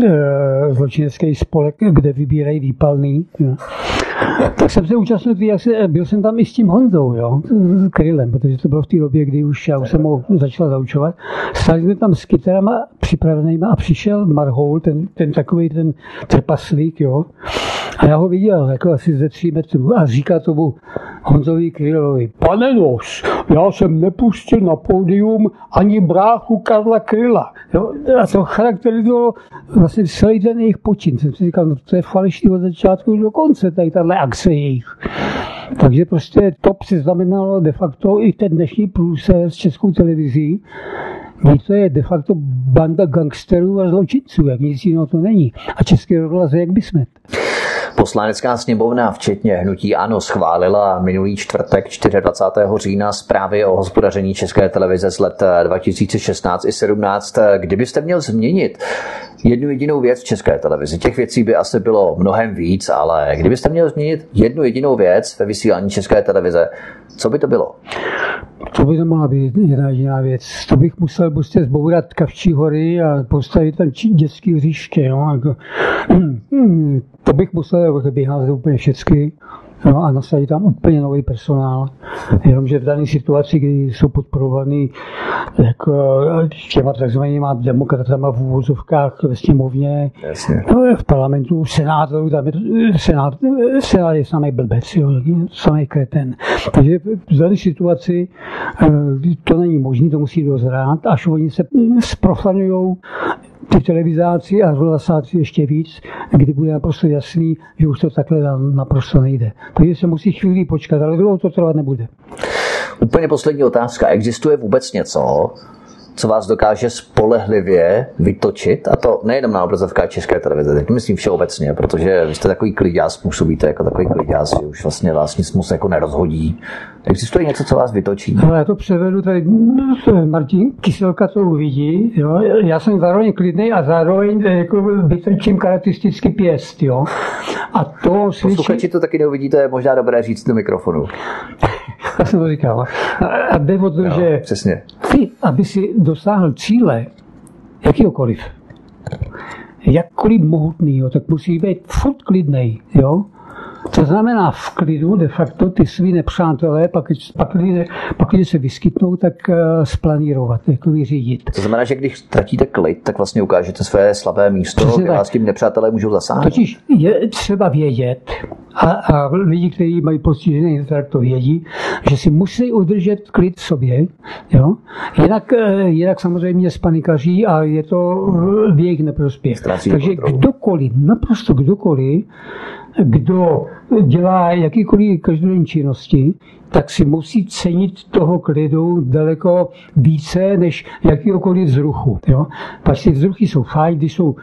zločinecký spolek, kde vybírají výpalný. Jo. Tak jsem se účastnil, byl jsem tam i s tím Honzou, jo, Krylem, protože to bylo v té době, kdy už já jsem ho začal zaučovat. Stali jsme tam s kytarama připravenýma a přišel Marhoul, ten takovej ten trpaslík, jo. A já ho viděl jako asi ze 3 metrů a říká tomu Honzovi Krylovi: Pane Nož, já jsem nepustil na pódium ani bráchu Karla Kryla. Jo? A to charakterizovalo vlastně celý ten jejich počin. Jsem si říkal, no to je falešný od začátku do konce, tady tahle akce jejich. Takže prostě to přiznamenalo de facto i ten dnešní průser s Českou televizí. To je de facto banda gangsterů a zločinců, jak nic jiného to není. A Český rozhlas je jak Bismet. Poslanecká sněmovna včetně hnutí ANO schválila minulý čtvrtek 24. října zprávy o hospodaření České televize z let 2016 i 17. Kdybyste měl změnit jednu jedinou věc v České televizi, těch věcí by asi bylo mnohem víc, ale kdybyste měl změnit jednu jedinou věc ve vysílání České televize, co by to bylo? To by to mohla být jedna jediná věc. To bych musel prostě zbourat Kavčí hory a postavit tam dětský hřiště. No? To bych musel vyházet úplně všechny. No a nasadit tam úplně nový personál. Jenomže v dané situaci, kdy jsou podporovaný jako těma takzvanýma demokratama v úvozovkách ve sněmovně, no, v parlamentu, v senátu, tam je senát je samý blbec, jo, samý kreten. Takže v dané situaci to není možné, to musí dozrát, až oni se zprofanujou ty televizáci a rozhlasáci ještě víc, kdy bude naprosto jasný, že už to takhle naprosto nejde. Takže se musí chvíli počkat, ale dlouho to trvat nebude. Úplně poslední otázka. Existuje vůbec něco, co vás dokáže spolehlivě vytočit? A to nejenom na obrazovkách České televize, teď myslím všeobecně, protože vy jste takový kliďás, působíte jako takový kliďás, že už vlastně vás nic moc jako nerozhodí. Existuje něco, co vás vytočí? No, já to převedu tady, Martin Kyselka to uvidí, jo. Já jsem zároveň klidnej a zároveň jako vytrčím charakteristicky pěst, jo. A to svědčí... Posluchači to taky neuvidíte, je možná dobré říct do mikrofonu. Já jsem to říkal. A jde o to, že přesně. ty, aby si dosáhl cíle, jakýhokoliv, jakkoliv mohutnýho, tak musí být furt klidnej, jo? To znamená v klidu de facto ty svý nepřátelé, pak když se vyskytnou, tak splanírovat, jako vyřídit. To znamená, že když ztratíte klid, tak vlastně ukážete své slabé místo, kde vás tím nepřátelé můžou zasáhnout. Totiž je třeba vědět, a lidi, kteří mají postižený intelekt, to vědí, že si musí udržet klid v sobě, jo? Jinak samozřejmě spanikaří a je to v jejich neprospěch. Takže kdokoliv, naprosto kdokoliv, kdo dělá jakýkoliv každodenní činnosti, tak si musí cenit toho klidu daleko více než jakýkoliv vzruchu. Jo? Pač ty vzruchy jsou fajn, když jsou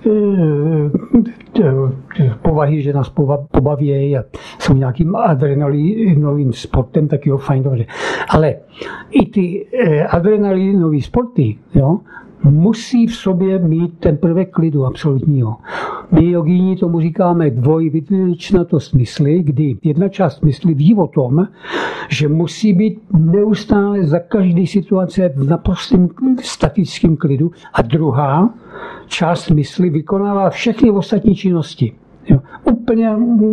povahy, že nás pobaví a jsou nějakým adrenalinovým sportem, tak jo, fajn, dobře. Ale i ty adrenalinové sporty, jo, musí v sobě mít ten prvek klidu absolutního. My jogíni tomu říkáme dvojvytečnatost mysli, kdy jedna část mysli ví o tom, že musí být neustále za každé situace v naprostém statickém klidu a druhá část mysli vykonává všechny ostatní činnosti. Jo. Úplně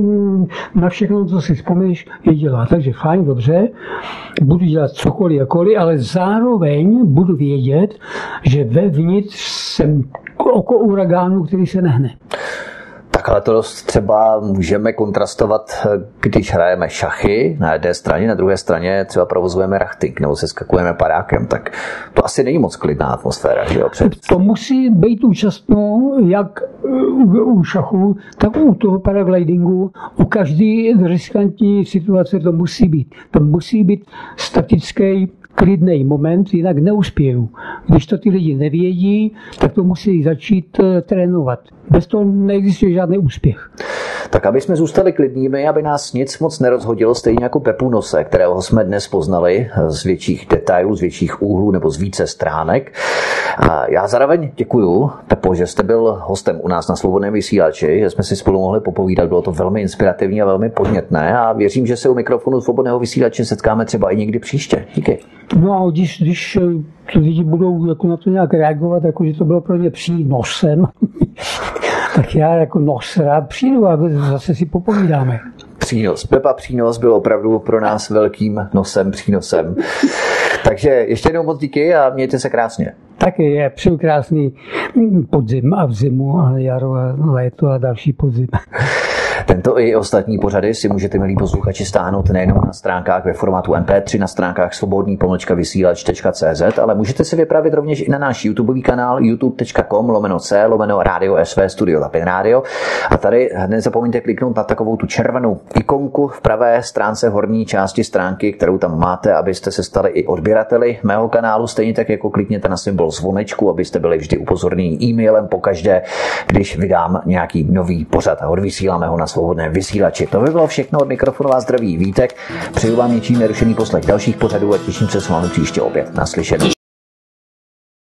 na všechno, co si vzpomeneš, je dělá. Takže fajn, dobře, budu dělat cokoliv, jakoliv, ale zároveň budu vědět, že vevnitř jsem oko uragánu, který se nehne. Tak ale to třeba můžeme kontrastovat, když hrajeme šachy na jedné straně, na druhé straně třeba provozujeme rafting nebo se skakujeme padákem, tak to asi není moc klidná atmosféra, že jo? To musí být účastnou jak u šachu, tak u toho paraglidingu, u každé riskantní situace to musí být. To musí být statický klidný moment, jinak neuspěju. Když to ty lidi nevědí, tak to musí začít trénovat. Bez toho neexistuje žádný úspěch. Tak aby jsme zůstali klidnými, aby nás nic moc nerozhodilo, stejně jako Pepu Nose, kterého jsme dnes poznali z větších detailů, z větších úhlů nebo z více stránek. A já zároveň děkuju, Pepo, že jste byl hostem u nás na Svobodném vysílači, že jsme si spolu mohli popovídat, bylo to velmi inspirativní a velmi podnětné a věřím, že se u mikrofonu Svobodného vysílače setkáme třeba i někdy příště. Díky. No a když lidi budou jako na to nějak reagovat, jako že to bylo pro ně přínosem, tak já jako nos rád přijdu a zase si popovídáme. Přínos. Pepa Přínos byl opravdu pro nás velkým přínosem. Takže ještě jednou moc díky a mějte se krásně. Taky je přeju krásný podzim a v zimu a jaro a léto a další podzim. Tento i ostatní pořady si můžete, milí posluchači, stáhnout nejenom na stránkách ve formátu MP3, na stránkách svobodný-vysílač.cz, ale můžete si vypravit rovněž i na náš YouTubeový kanál youtube.com/radio SV Studio Tapin Radio. A tady nezapomeňte kliknout na takovou tu červenou ikonku v pravé stránce horní části stránky, kterou tam máte, abyste se stali i odběrateli mého kanálu. Stejně tak jako klikněte na symbol zvonečku, abyste byli vždy upozorněni e-mailem pokaždé, když vydám nějaký nový pořad a odvysíláme ho na Svobodném vysílači. To by bylo všechno, od mikrofonu vás zdraví Vítek. Přeju vám něčím nerušený poslech dalších pořadů a těším se s vámi příště opět. Naslyšenou.